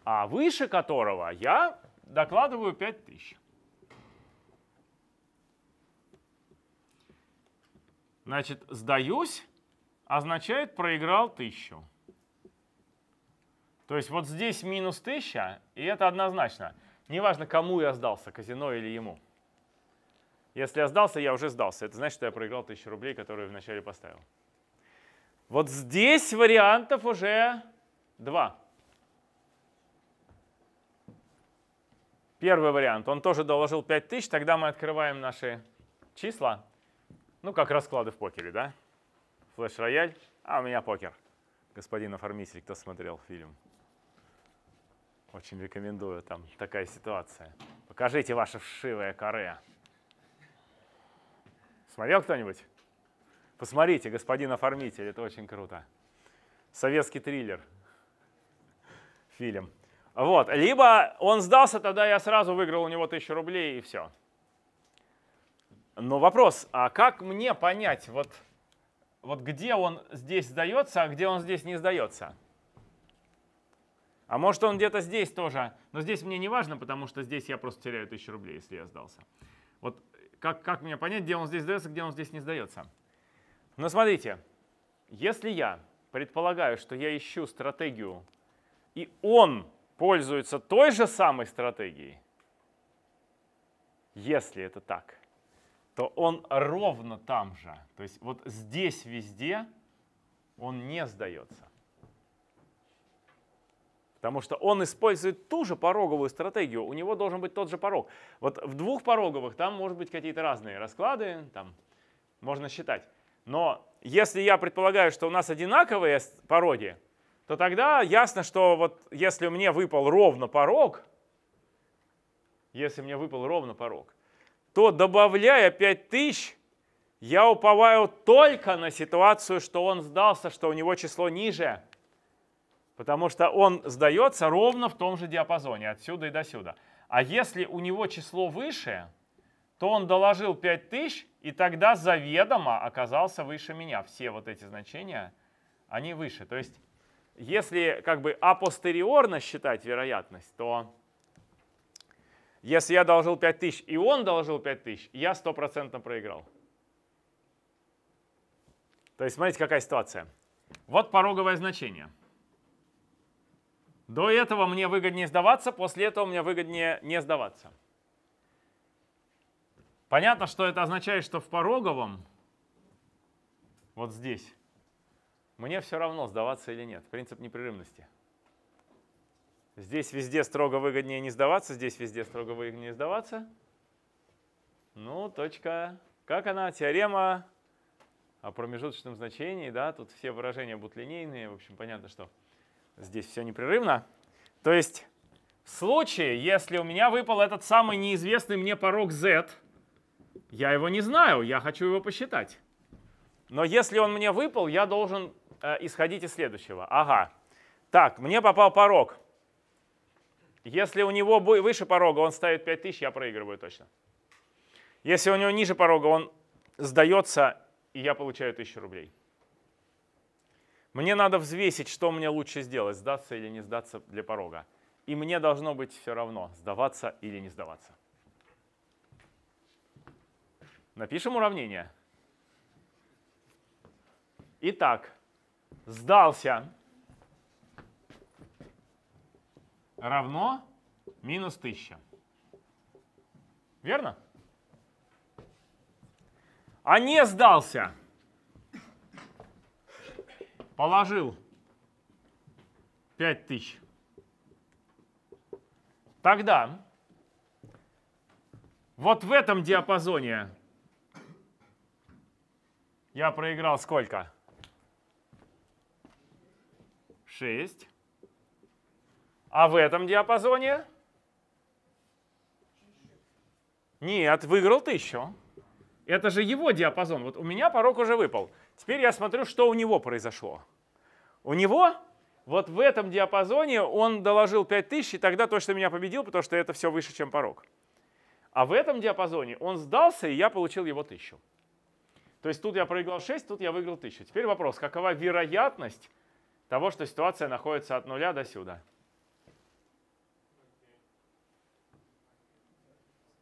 а выше которого я докладываю 5000. Значит, сдаюсь означает проиграл 1000. То есть вот здесь минус 1000, и это однозначно. Неважно, кому я сдался, казино или ему. Если я сдался, я уже сдался. Это значит, что я проиграл 1000 рублей, которые вначале поставил. Вот здесь вариантов уже 2. Первый вариант. Он тоже доложил 5000, тогда мы открываем наши числа. Ну, как расклады в покере, да? Флэш-рояль, а у меня покер. Господин оформитель, кто смотрел фильм. Очень рекомендую, там такая ситуация. Покажите ваше вшивое каре. Смотрел кто-нибудь? Посмотрите, господин оформитель, это очень круто. Советский триллер. Фильм. Вот. Либо он сдался, тогда я сразу выиграл у него 1000 рублей и все. Но вопрос, а как мне понять, вот где он здесь сдается, а где он здесь не сдается? А может он где-то здесь тоже, но здесь мне не важно, потому что здесь я просто теряю 1000 рублей, если я сдался. Вот как мне понять, где он здесь сдается, где он здесь не сдается? Ну смотрите, если я предполагаю, что я ищу стратегию, и он пользуется той же самой стратегией, если это так, то он ровно там же. То есть вот здесь везде он не сдается. Потому что он использует ту же пороговую стратегию, у него должен быть тот же порог. Вот в двухпороговых там может быть какие-то разные расклады, там можно считать. Но если я предполагаю, что у нас одинаковые пороги, то тогда ясно, что вот если мне выпал ровно порог, то добавляя 5000, я уповаю только на ситуацию, что он сдался, что у него число ниже. Потому что он сдается ровно в том же диапазоне, отсюда и до сюда. А если у него число выше, то он доложил 5000, и тогда заведомо оказался выше меня. Все вот эти значения, они выше. То есть, если как бы апостериорно считать вероятность, то если я доложил 5000 и он доложил 5000, я 100% проиграл. То есть, смотрите, какая ситуация. Вот пороговое значение. До этого мне выгоднее сдаваться, после этого мне выгоднее не сдаваться. Понятно, что это означает, что в пороговом, вот здесь, мне все равно, сдаваться или нет. Принцип непрерывности. Здесь везде строго выгоднее не сдаваться, здесь везде строго выгоднее сдаваться. Ну, точка. Как она? Теорема о промежуточном значении. Да? Тут все выражения будут линейные. В общем, понятно, что здесь все непрерывно. То есть в случае, если у меня выпал этот самый неизвестный мне порог z, я его не знаю, я хочу его посчитать. Но если он мне выпал, я должен исходить из следующего. Ага. Так, мне попал порог. Если у него выше порога он ставит 5000, я проигрываю точно. Если у него ниже порога он сдается, и я получаю 1000 рублей. Мне надо взвесить, что мне лучше сделать, сдаться или не сдаться для порога. И мне должно быть все равно, сдаваться или не сдаваться. Напишем уравнение. Итак, сдался равно минус 1000. Верно? А не сдался. Положил 5000. Тогда вот в этом диапазоне я проиграл сколько? 6. А в этом диапазоне? Нет, выиграл 1000. Это же его диапазон. Вот у меня порог уже выпал. Теперь я смотрю, что у него произошло. У него вот в этом диапазоне он доложил 5000, и тогда точно меня победил, потому что это все выше, чем порог. А в этом диапазоне он сдался, и я получил его 1000. То есть тут я проиграл 6, тут я выиграл 1000. Теперь вопрос, какова вероятность того, что ситуация находится от 0 до сюда?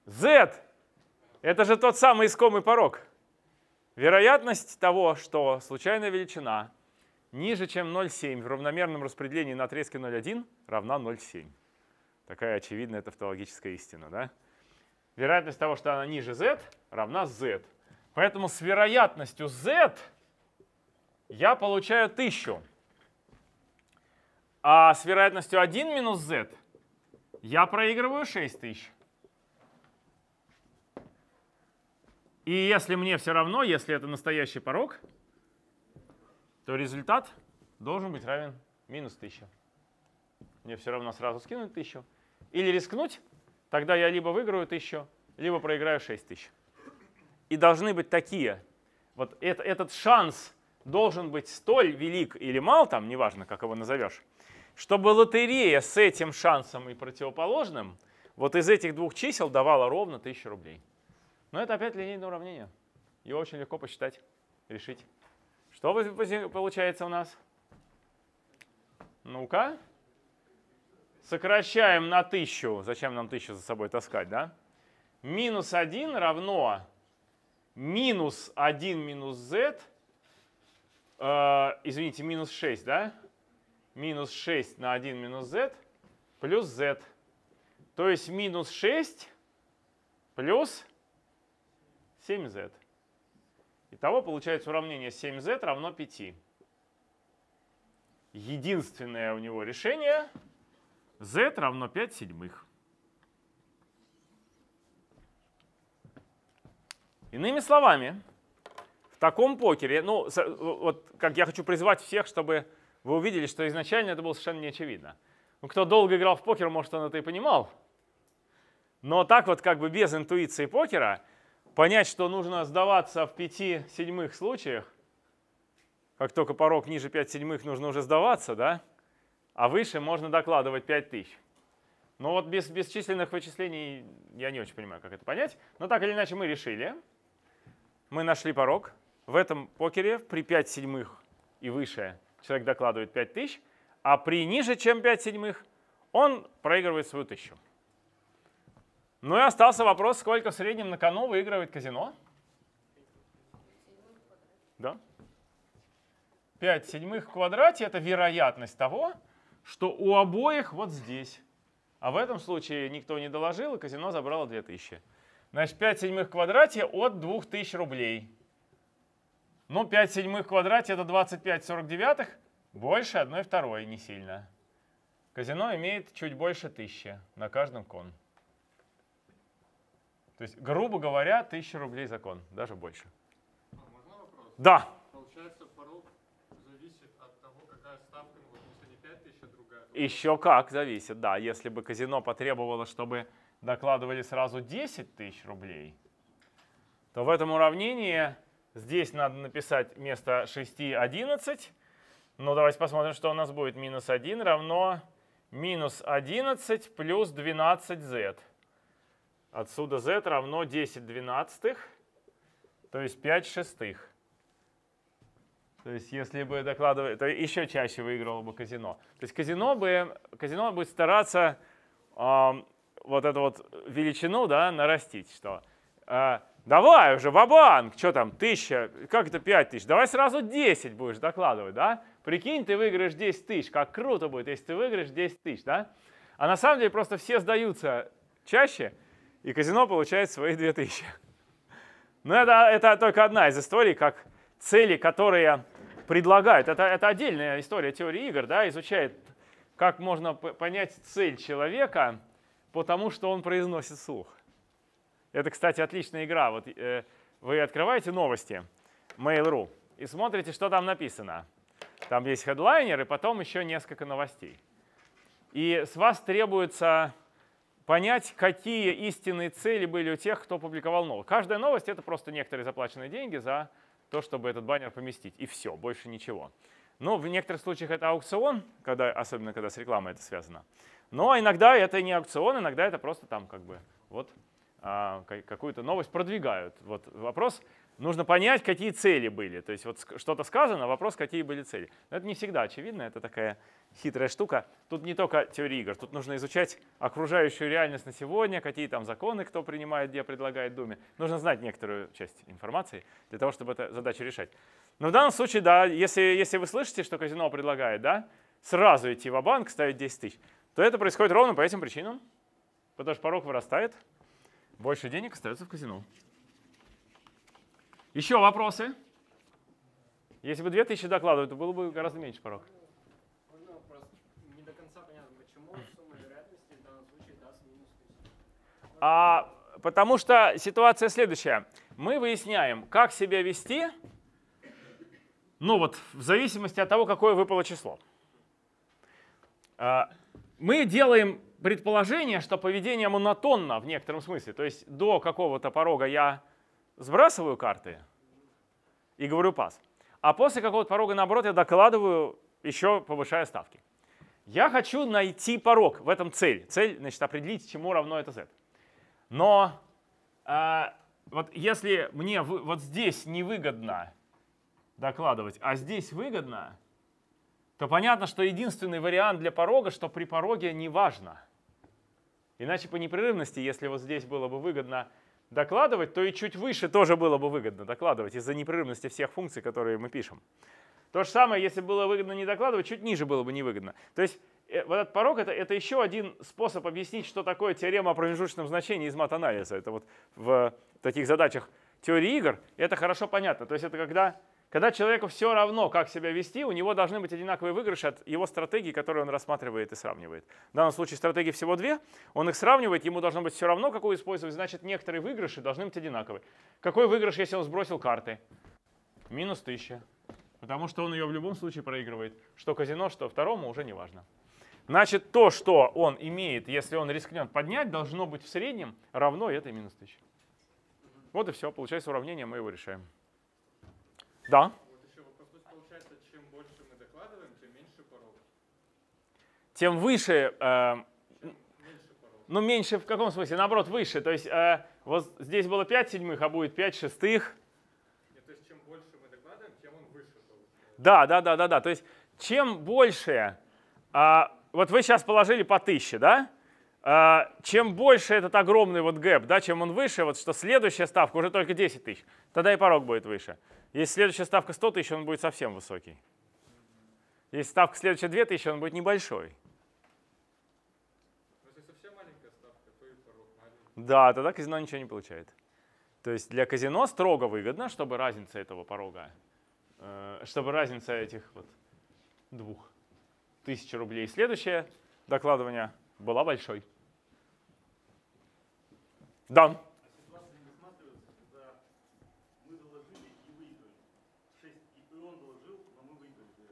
Z – это же тот самый искомый порог. Вероятность того, что случайная величина ниже, чем 0,7 в равномерном распределении на отрезке 0,1 равна 0,7. Такая очевидная тавтологическая истина, да? Вероятность того, что она ниже z, равна z. Поэтому с вероятностью z я получаю 1000. А с вероятностью 1 минус z я проигрываю 6000. И если мне все равно, если это настоящий порог, то результат должен быть равен минус 1000. Мне все равно сразу скинуть 1000. Или рискнуть, тогда я либо выиграю 1000, либо проиграю 6000. И должны быть такие. Вот этот шанс должен быть столь велик или мал, там, неважно, как его назовешь, чтобы лотерея с этим шансом и противоположным вот из этих двух чисел давала ровно 1000 рублей. Но это опять линейное уравнение. Его очень легко посчитать, решить. Что получается у нас? Ну-ка. Сокращаем на 1000. Зачем нам 1000 за собой таскать, да? Минус 1 равно минус 1 минус z. Извините, минус 6, да? Минус 6 на 1 минус z плюс z. То есть минус 6 плюс 7z. Итого получается уравнение 7z равно 5. Единственное у него решение z равно 5/7. Иными словами, в таком покере, ну, вот как я хочу призвать всех, чтобы вы увидели, что изначально это было совершенно не очевидно. Ну, кто долго играл в покер, может, он это и понимал. Но так вот как бы без интуиции покера понять, что нужно сдаваться в 5/7 случаях, как только порог ниже 5/7, нужно уже сдаваться, да? А выше можно докладывать 5000. Но вот без численных вычислений я не очень понимаю, как это понять. Но так или иначе мы решили. Мы нашли порог. В этом покере при 5/7 и выше человек докладывает 5000, а при ниже, чем 5/7, он проигрывает свою 1000. Ну и остался вопрос, сколько в среднем на кону выигрывает казино? Да? 5/7 в квадрате – это вероятность того, что у обоих вот здесь. А в этом случае никто не доложил, и казино забрало 2000. Значит, 5/7 в квадрате от 2000 рублей. Ну, 5/7 в квадрате – это 25/49. Больше 1/2, не сильно. Казино имеет чуть больше 1000 на каждом кон. То есть, грубо говоря, 1000 рублей за кон, даже больше. Можно вопрос? Да. Получается, порог зависит от того, какая ставка, ну, вот если не 5000, а другая. Еще как зависит, да. Если бы казино потребовало, чтобы докладывали сразу 10 000 рублей, то в этом уравнении здесь надо написать вместо 6 11. Ну, давайте посмотрим, что у нас будет. Минус 1 равно минус 11 плюс 12z. Отсюда z равно 10/12, то есть 5/6. То есть если бы докладывали, то еще чаще выиграло бы казино. То есть казино будет стараться вот эту вот величину, да, нарастить, что давай уже, ва-банк, что там, 1000, как это 5000, давай сразу 10 будешь докладывать, да? Прикинь, ты выиграешь 10 000, как круто будет, если ты выиграешь 10 000, да? А на самом деле просто все сдаются чаще, и казино получает свои 2000. Но это только одна из историй, как цели, которые предлагают. Это отдельная история теории игр, да, изучает, как можно понять цель человека по тому, что он произносит вслух. Это, кстати, отличная игра. Вот вы открываете новости Mail.ru и смотрите, что там написано. Там есть хедлайнер и потом еще несколько новостей. И с вас требуется понять, какие истинные цели были у тех, кто публиковал новость. Каждая новость — это просто некоторые заплаченные деньги за то, чтобы этот баннер поместить. И все, больше ничего. Но в некоторых случаях это аукцион, особенно когда с рекламой это связано. Но иногда это не аукцион, иногда это просто там как бы вот какую-то новость продвигают. Вот вопрос, нужно понять, какие цели были. То есть вот что-то сказано, вопрос, какие были цели. Но это не всегда очевидно, это такая хитрая штука. Тут не только теория игр, тут нужно изучать окружающую реальность на сегодня, какие там законы, кто принимает, где предлагает в Думе. Нужно знать некоторую часть информации для того, чтобы эту задачу решать. Но в данном случае, да, если вы слышите, что казино предлагает, да, сразу идти в банк ставить 10 тысяч, то это происходит ровно по этим причинам. Потому что порог вырастает, больше денег остается в казино. Еще вопросы? Если бы 2000 докладывают, то было бы гораздо меньше порог. Можно вопрос? Не до конца понятно, почему сумма вероятности в данном случае даст минус 1000? Потому что ситуация следующая. Мы выясняем, как себя вести, ну вот в зависимости от того, какое выпало число. Мы делаем предположение, что поведение монотонно в некотором смысле. То есть до какого-то порога я сбрасываю карты и говорю пас. А после какого-то порога, наоборот, я докладываю, еще повышая ставки. Я хочу найти порог, в этом цель. Цель, значит, определить, чему равно это z. Но вот если мне вот здесь невыгодно докладывать, а здесь выгодно, то понятно, что единственный вариант для порога, что при пороге не важно. Иначе по непрерывности, если вот здесь было бы выгодно докладывать, то и чуть выше тоже было бы выгодно докладывать из-за непрерывности всех функций, которые мы пишем. То же самое, если было выгодно не докладывать, чуть ниже было бы невыгодно. То есть вот этот порог это еще один способ объяснить, что такое теорема о промежуточном значении из мат-анализа. Это вот в таких задачах теории игр это хорошо понятно. То есть это когда человеку все равно, как себя вести, у него должны быть одинаковые выигрыши от его стратегии, которые он рассматривает и сравнивает. В данном случае стратегий всего две, он их сравнивает, ему должно быть все равно, какую использовать, значит, некоторые выигрыши должны быть одинаковые. Какой выигрыш, если он сбросил карты? Минус 1000. Потому что он ее в любом случае проигрывает. Что казино, что второму, уже не важно. Значит, то, что он имеет, если он рискнет поднять, должно быть в среднем равно этой минус 1000. Вот и все, получается уравнение, мы его решаем. Да. Вот еще вопрос. То есть получается, чем больше мы докладываем, тем меньше порог. Тем выше, Меньше порог. ну меньше в каком смысле? Наоборот, выше. То есть вот здесь было 5 седьмых, а будет 5 шестых. Нет, то есть чем больше мы докладываем, тем он выше получается. Да. То есть чем больше, вот вы сейчас положили по 1000, да? Чем больше этот огромный вот гэп, да, чем он выше, вот что следующая ставка уже только 10 тысяч, тогда и порог будет выше. Если следующая ставка 100 тысяч, он будет совсем высокий. Если ставка следующая 2000, он будет небольшой. Но если совсем маленькая ставка, то и порог маленький. Да, тогда казино ничего не получает. То есть для казино строго выгодно, чтобы разница этого порога, чтобы разница этих вот 2000 рублей следующее докладывание была большой. Да. Ситуация не рассматривается, когда мы доложили и выиграли. 6, и он доложил, но мы выиграли.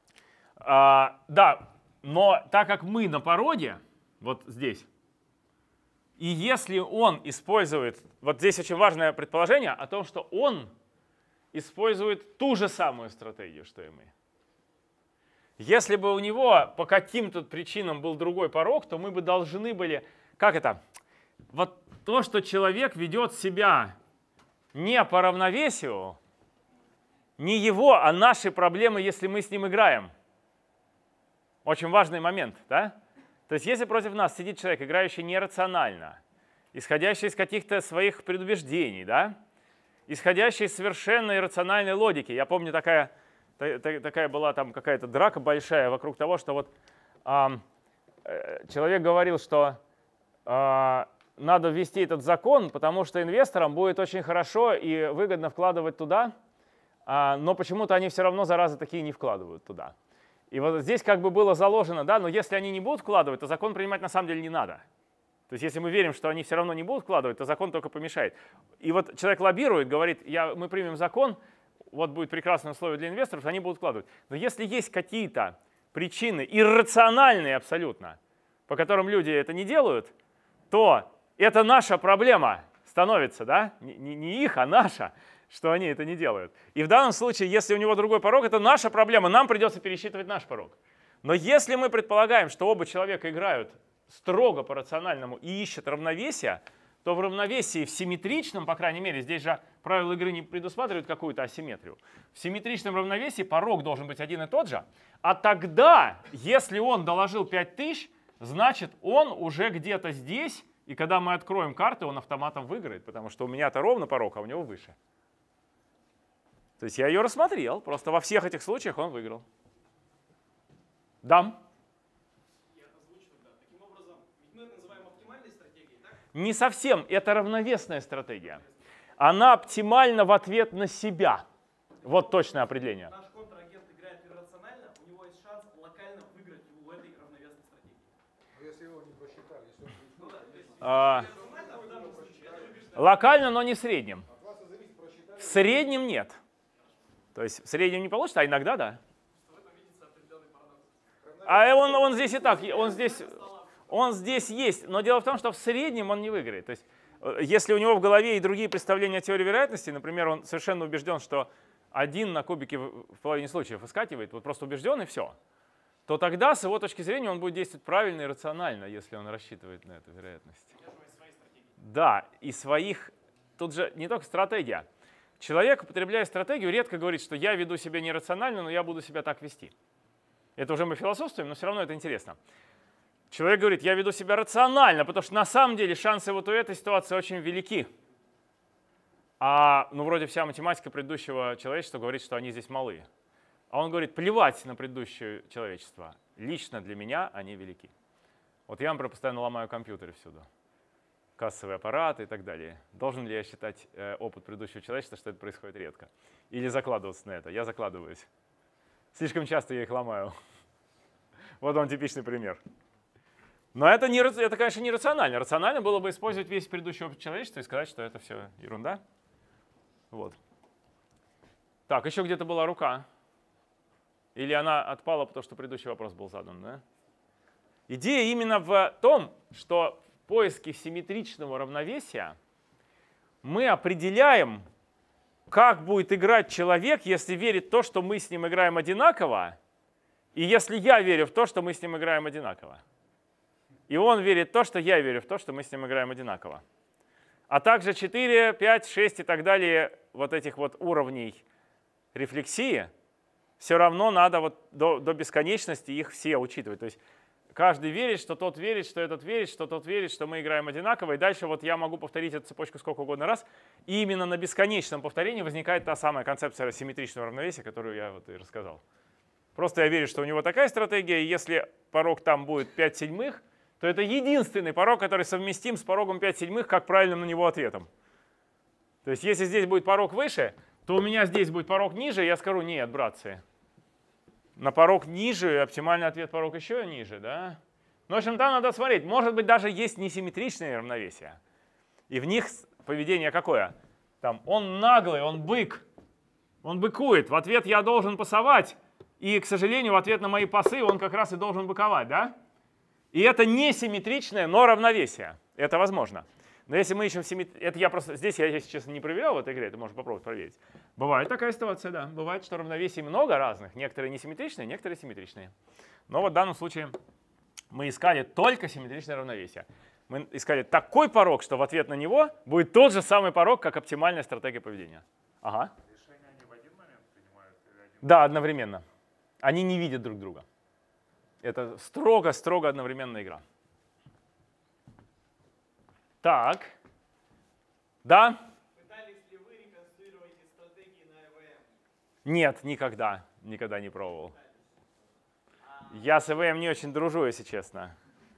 Да, но так как мы на пороге, вот здесь, и если он использует, вот здесь очень важное предположение о том, что он использует ту же самую стратегию, что и мы. Если бы у него по каким-то причинам был другой порог, то мы бы должны были, как это, вот то, что человек ведет себя не по равновесию, не его, а наши проблемы, если мы с ним играем. Очень важный момент, да? То есть если против нас сидит человек, играющий нерационально, исходящий из каких-то своих предубеждений, да? Исходящий из совершенно иррациональной логики. Я помню, такая была там какая-то драка большая вокруг того, что вот человек говорил, что надо ввести этот закон, потому что инвесторам будет очень хорошо и выгодно вкладывать туда, но почему-то они все равно, заразы, такие не вкладывают туда. И вот здесь как бы было заложено, да, но если они не будут вкладывать, то закон принимать на самом деле не надо. То есть если мы верим, что они все равно не будут вкладывать, то закон только помешает. И вот человек лоббирует, говорит, мы примем закон, вот будет прекрасное условие для инвесторов, они будут вкладывать. Но если есть какие-то причины, иррациональные абсолютно, по которым люди это не делают, то это наша проблема становится, да? Не их, а наша, что они это не делают. И в данном случае, если у него другой порог, это наша проблема, нам придется пересчитывать наш порог. Но если мы предполагаем, что оба человека играют строго по рациональному и ищут равновесия, то в равновесии, в симметричном, по крайней мере, здесь же правила игры не предусматривают какую-то асимметрию. В симметричном равновесии порог должен быть один и тот же. А тогда, если он доложил 5000, значит он уже где-то здесь. И когда мы откроем карты, он автоматом выиграет, потому что у меня-то ровно порог, а у него выше. То есть я ее рассмотрел, просто во всех этих случаях он выиграл. Дам? Я озвучу тогда. Таким образом, мы это называем оптимальной стратегией, так? Не совсем, это равновесная стратегия. Она оптимальна в ответ на себя. Вот точное определение. Наш контрагент играет иррационально, у него есть шанс локально выиграть у этой равновесной стратегии. Если его не просчитали, если он Ну да, то есть А, иррационально в данном случае это выигрыш. локально, но не в среднем. от вас и зависит, просчитали. В среднем нет. То есть в среднем не получится, а иногда да. В этом видится определенный парадокс. А он здесь и так, он здесь есть. Но дело в том, что в среднем он не выиграет. То есть если у него в голове и другие представления о теории вероятности, например, он совершенно убежден, что 1 на кубике в половине случаев выскакивает, вот просто убежден и все, то тогда с его точки зрения он будет действовать правильно и рационально, если он рассчитывает на эту вероятность. Да, и своих, тут же не только стратегия. Человек, употребляя стратегию, редко говорит, что я веду себя нерационально, но я буду себя так вести. Это уже мы философствуем, но все равно это интересно. Человек говорит, я веду себя рационально, потому что на самом деле шансы вот у этой ситуации очень велики. А ну вроде вся математика предыдущего человечества говорит, что они здесь малы. А он говорит, плевать на предыдущее человечество. Лично для меня они велики. Вот я, например, постоянно ломаю компьютеры всюду. Кассовые аппараты и так далее. Должен ли я считать опыт предыдущего человечества, что это происходит редко? Или закладываться на это? Я закладываюсь. Слишком часто я их ломаю. Вот вам типичный пример. Но это, конечно, не рационально. Рационально было бы использовать весь предыдущий опыт человечества и сказать, что это все ерунда. Вот. Так, еще где-то была рука. Или она отпала, потому что предыдущий вопрос был задан, да? Идея именно в том, что в поиске симметричного равновесия мы определяем, как будет играть человек, если верит в то, что мы с ним играем одинаково, и если я верю в то, что мы с ним играем одинаково. И он верит в то, что я верю в то, что мы с ним играем одинаково. А также 4, 5, 6 и так далее вот этих вот уровней рефлексии все равно надо вот до бесконечности их все учитывать. То есть каждый верит, что тот верит, что этот верит, что тот верит, что мы играем одинаково. И дальше вот я могу повторить эту цепочку сколько угодно раз. И именно на бесконечном повторении возникает та самая концепция симметричного равновесия, которую я вот и рассказал. Просто я верю, что у него такая стратегия, и если порог там будет 5/7, то это единственный порог, который совместим с порогом 5/7 как правильным на него ответом. То есть если здесь будет порог выше, то у меня здесь будет порог ниже, и я скажу, нет, братцы, на порог ниже, оптимальный ответ порог еще ниже. Да? Ну, в общем, там надо смотреть. Может быть, даже есть несимметричные равновесия. И в них поведение какое? Там, он наглый, он бык, он быкует. В ответ я должен пасовать. И, к сожалению, в ответ на мои пасы он как раз и должен быковать. Да? И это несимметричное, но равновесие. Это возможно. Но если мы ищем симметрию, это я просто здесь я, если честно, не проверял в этой игре, это можно попробовать проверить. Бывает такая ситуация, да. Бывает, что равновесий много разных. Некоторые несимметричные, некоторые симметричные. Но вот в данном случае мы искали только симметричное равновесие. Мы искали такой порог, что в ответ на него будет тот же самый порог, как оптимальная стратегия поведения. Ага. Решения они в один момент принимают или один? Да, одновременно. Они не видят друг друга. Это строго-строго одновременная игра. Так. Да? Пытались ли вы реконструировать эти стратегии на ЭВМ? Нет, никогда. Никогда не пробовал. Я с ЭВМ не очень дружу, если честно.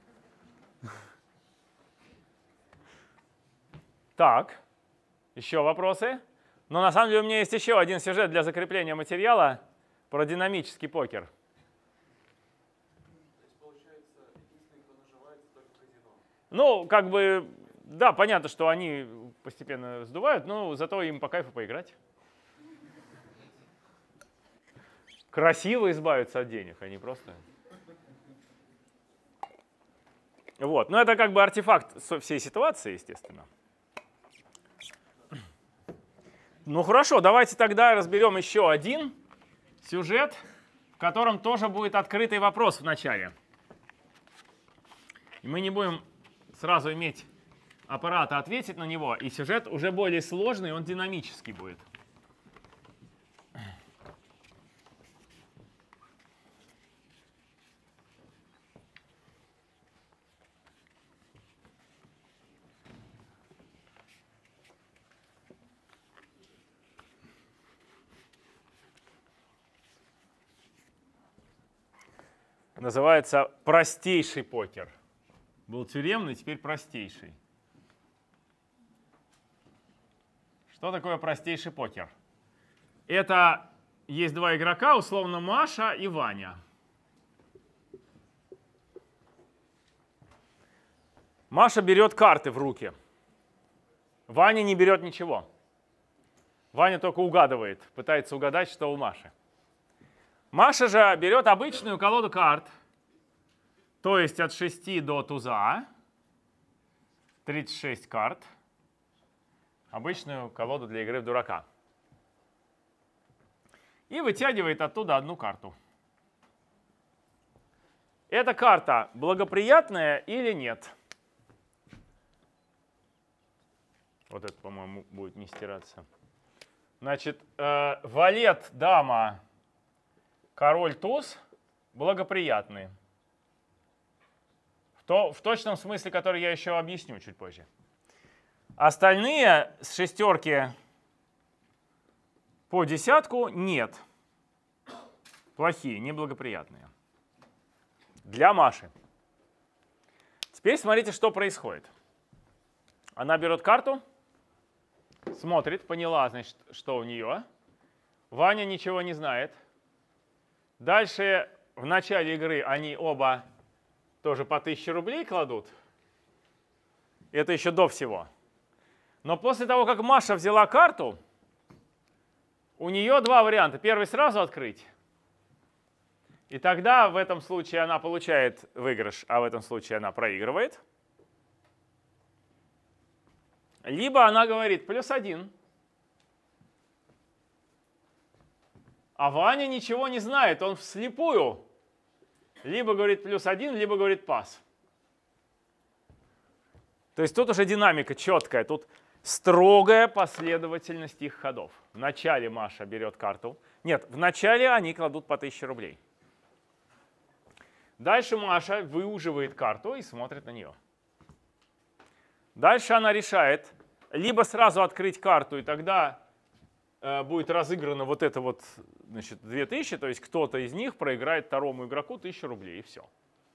Так. Еще вопросы? Но на самом деле у меня есть еще один сюжет для закрепления материала про динамический покер. Ну, как бы, да, понятно, что они постепенно сдувают, но зато им по кайфу поиграть. Красиво избавиться от денег, а не просто. Вот, но это как бы артефакт всей ситуации, естественно. Ну хорошо, давайте тогда разберем еще один сюжет, в котором тоже будет открытый вопрос в начале. И мы не будем сразу иметь аппарата ответить на него, и сюжет уже более сложный, он динамический будет. Называется простейший покер. Был тюремный, теперь простейший. Что такое простейший покер? Это есть два игрока, условно Маша и Ваня. Маша берет карты в руки. Ваня не берет ничего. Ваня только угадывает, пытается угадать, что у Маши. Маша же берет обычную колоду карт, то есть от 6 до туза, 36 карт, обычную колоду для игры в дурака. И вытягивает оттуда одну карту. Эта карта благоприятная или нет? Вот это, по-моему, будет не стираться. Значит, валет, дама, король, туз благоприятные. В точном смысле, который я еще объясню чуть позже. Остальные с шестерки по десятку нет. Плохие, неблагоприятные. Для Маши. Теперь смотрите, что происходит. Она берет карту, смотрит, поняла, значит, что у нее. Ваня ничего не знает. Дальше в начале игры они оба тоже по 1000 рублей кладут. Это еще до всего. Но после того, как Маша взяла карту, у нее два варианта. Первый сразу открыть. И тогда в этом случае она получает выигрыш, а в этом случае она проигрывает. Либо она говорит +1. А Ваня ничего не знает, он вслепую. Либо говорит +1, либо говорит пас. То есть тут уже динамика четкая, тут строгая последовательность их ходов. Вначале Маша берет карту. Нет, вначале они кладут по 1000 рублей. Дальше Маша выуживает карту и смотрит на нее. Дальше она решает либо сразу открыть карту, и тогда будет разыграно вот это вот, значит, 2000, то есть кто-то из них проиграет второму игроку 1000 рублей, и все.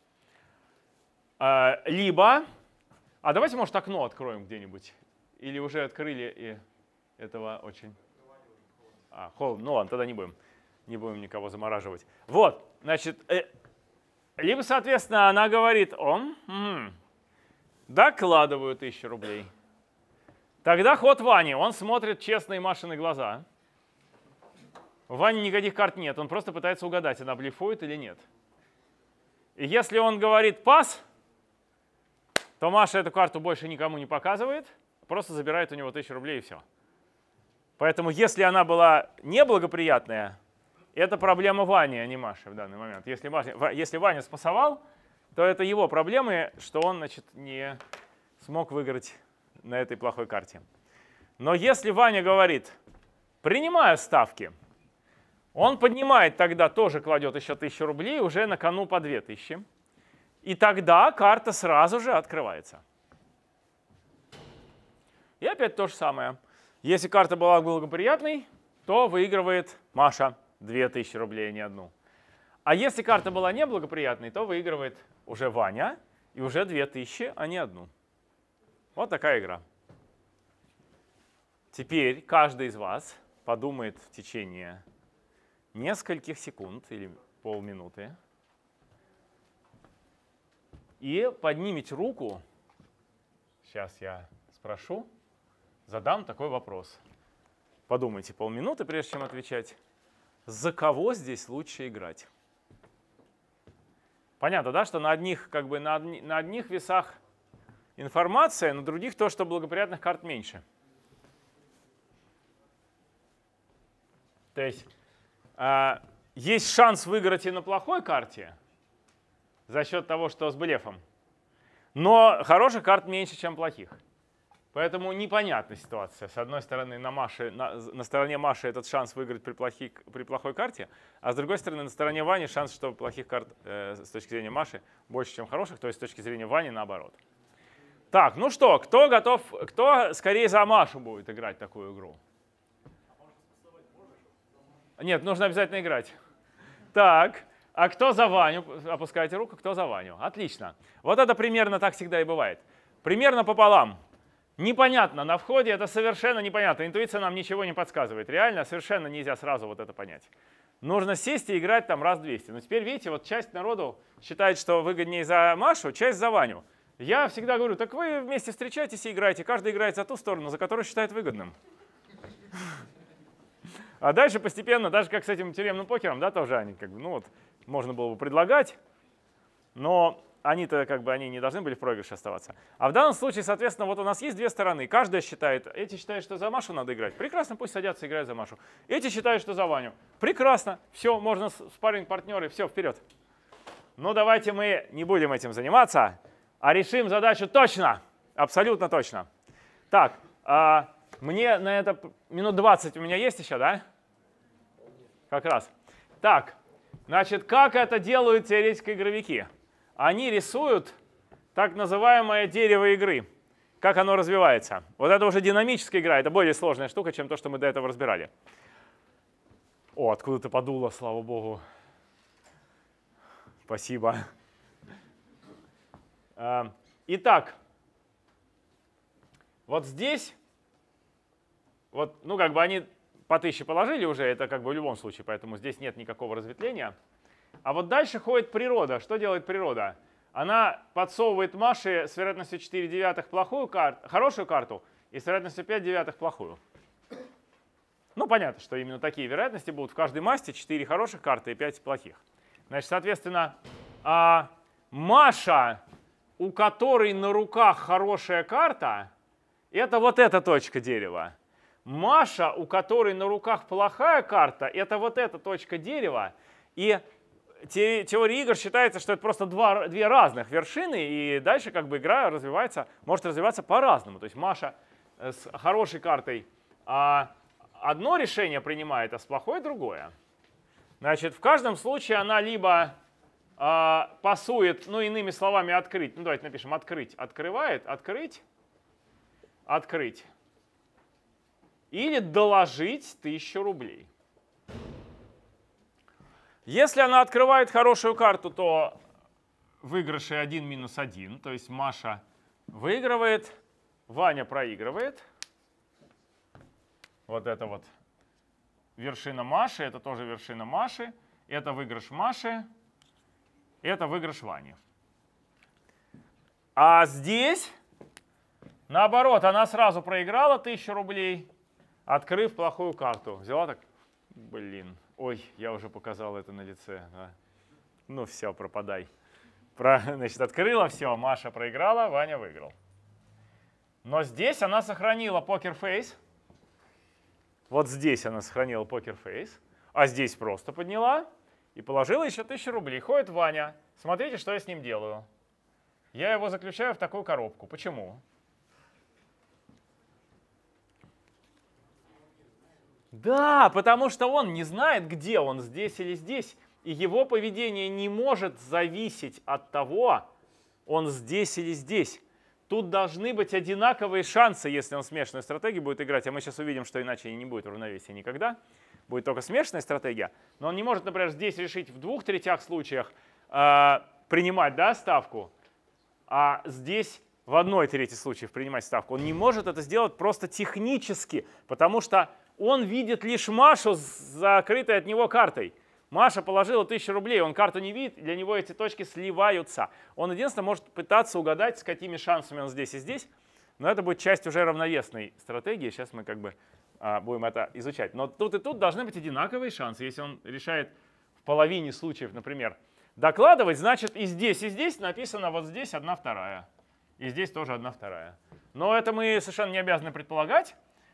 Либо, а давайте, может, окно откроем где-нибудь. Или уже открыли, и этого очень... холодно. Ну ладно, тогда не будем никого замораживать. Вот, значит, либо, соответственно, она говорит, докладываю 1000 рублей. Тогда ход Вани, он смотрит честные Машины глаза. У Вани никаких карт нет, он просто пытается угадать, она блефует или нет. И если он говорит пас, то Маша эту карту больше никому не показывает, просто забирает у него 1000 рублей и все. Поэтому если она была неблагоприятная, это проблема Вани, а не Маши в данный момент. Если Ваня спасовал, то это его проблемы, что он, значит, не смог выиграть на этой плохой карте. Но если Ваня говорит, принимаю ставки, он поднимает тогда, тоже кладет еще 1000 рублей, уже на кону по 2000. И тогда карта сразу же открывается. И опять то же самое. Если карта была благоприятной, то выигрывает Маша 2000 рублей, а не одну. А если карта была неблагоприятной, то выигрывает уже Ваня и уже 2000, а не одну. Вот такая игра. Теперь каждый из вас подумает в течение нескольких секунд или полминуты и поднимите руку. Сейчас я спрошу, задам такой вопрос. Подумайте полминуты, прежде чем отвечать. За кого здесь лучше играть? Понятно, да, что на одних, как бы, на одних весах информация, на других то, что благоприятных карт меньше. То есть есть шанс выиграть и на плохой карте за счет того, что с блефом. Но хороших карт меньше, чем плохих. Поэтому непонятная ситуация. С одной стороны, на стороне Маши этот шанс выиграть при плохой карте, а с другой стороны, на стороне Вани шанс, что плохих карт с точки зрения Маши больше, чем хороших, то есть с точки зрения Вани наоборот. Так, ну что, кто готов, кто скорее за Машу будет играть такую игру? Нет, нужно обязательно играть. Так, а кто за Ваню? Опускайте руку, кто за Ваню? Отлично. Вот это примерно так всегда и бывает. Примерно пополам. Непонятно на входе, это совершенно непонятно. Интуиция нам ничего не подсказывает. Реально совершенно нельзя сразу вот это понять. Нужно сесть и играть там раз 200. Но теперь, видите, вот часть народу считает, что выгоднее за Машу, часть за Ваню. Я всегда говорю, так вы вместе встречаетесь и играете. Каждый играет за ту сторону, за которую считает выгодным. А дальше постепенно, даже как с этим тюремным покером, да, тоже они как бы, ну вот, можно было бы предлагать, но они-то как бы они не должны были в проигрыше оставаться. А в данном случае, соответственно, вот у нас есть две стороны. Каждая считает, эти считают, что за Машу надо играть. Прекрасно, пусть садятся и играют за Машу. Эти считают, что за Ваню. Прекрасно, все, можно спарринг-партнеры, все, вперед. Но давайте мы не будем этим заниматься, а решим задачу точно, абсолютно точно. Так, мне на это минут 20 у меня есть еще, да? Как раз. Так, значит, как это делают теоретики-игровики? Они рисуют так называемое дерево игры. Как оно развивается. Вот это уже динамическая игра, это более сложная штука, чем то, что мы до этого разбирали. О, откуда-то подуло, слава богу. Спасибо. Итак, вот здесь, вот, ну как бы они по 1000 положили уже, это как бы в любом случае, поэтому здесь нет никакого разветвления. А вот дальше ходит природа. Что делает природа? Она подсовывает Маше с вероятностью 4/9 хорошую карту и с вероятностью 5/9 плохую. Ну, понятно, что именно такие вероятности будут в каждой масти: 4 хороших карты и 5 плохих. Значит, соответственно, Маша, у которой на руках хорошая карта, это вот эта точка дерева. Маша, у которой на руках плохая карта, это вот эта точка дерева. И теория игр считается, что это просто две разных вершины, и дальше как бы игра может развиваться по-разному. То есть Маша с хорошей картой одно решение принимает, а с плохой другое. Значит, в каждом случае она либо пасует, ну иными словами, открыть. Ну давайте напишем открыть, открывает, открыть, открыть. Или доложить 1000 рублей. Если она открывает хорошую карту, то выигрыши 1-1, то есть Маша выигрывает, Ваня проигрывает. Вот это вот вершина Маши, это тоже вершина Маши, это выигрыш Маши, это выигрыш Вани. А здесь, наоборот, она сразу проиграла 1000 рублей, открыв плохую карту. Взяла так, блин. Ой, я уже показал это на лице. Да. Ну все, пропадай. Значит, открыла, все, Маша проиграла, Ваня выиграл. Но здесь она сохранила покер-фейс. Вот здесь она сохранила покер-фейс. А здесь просто подняла и положила еще 1000 рублей. Ходит Ваня. Смотрите, что я с ним делаю. Я его заключаю в такую коробку. Почему? Да, потому что он не знает, где он, здесь или здесь. И его поведение не может зависеть от того, он здесь или здесь. Тут должны быть одинаковые шансы, если он смешанную стратегию будет играть. А мы сейчас увидим, что иначе не будет равновесия никогда. Будет только смешанная стратегия. Но он не может, например, здесь решить в 2/3 случаях принимать, да, ставку, а здесь в 1/3 случаев принимать ставку. Он не может это сделать просто технически, потому что он видит лишь Машу с закрытой от него картой. Маша положила 1000 рублей, он карту не видит, для него эти точки сливаются. Он единственное может пытаться угадать, с какими шансами он здесь и здесь, но это будет часть уже равновесной стратегии. Сейчас мы как бы будем это изучать. Но тут и тут должны быть одинаковые шансы. Если он решает в половине случаев, например, докладывать, значит и здесь написано вот здесь 1/2. И здесь тоже 1/2. Но это мы совершенно не обязаны предполагать.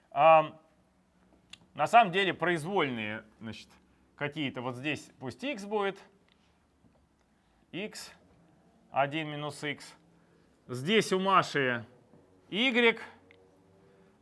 На самом деле произвольные, значит, какие-то, вот здесь пусть x будет, x, 1 минус x. Здесь у Маши y,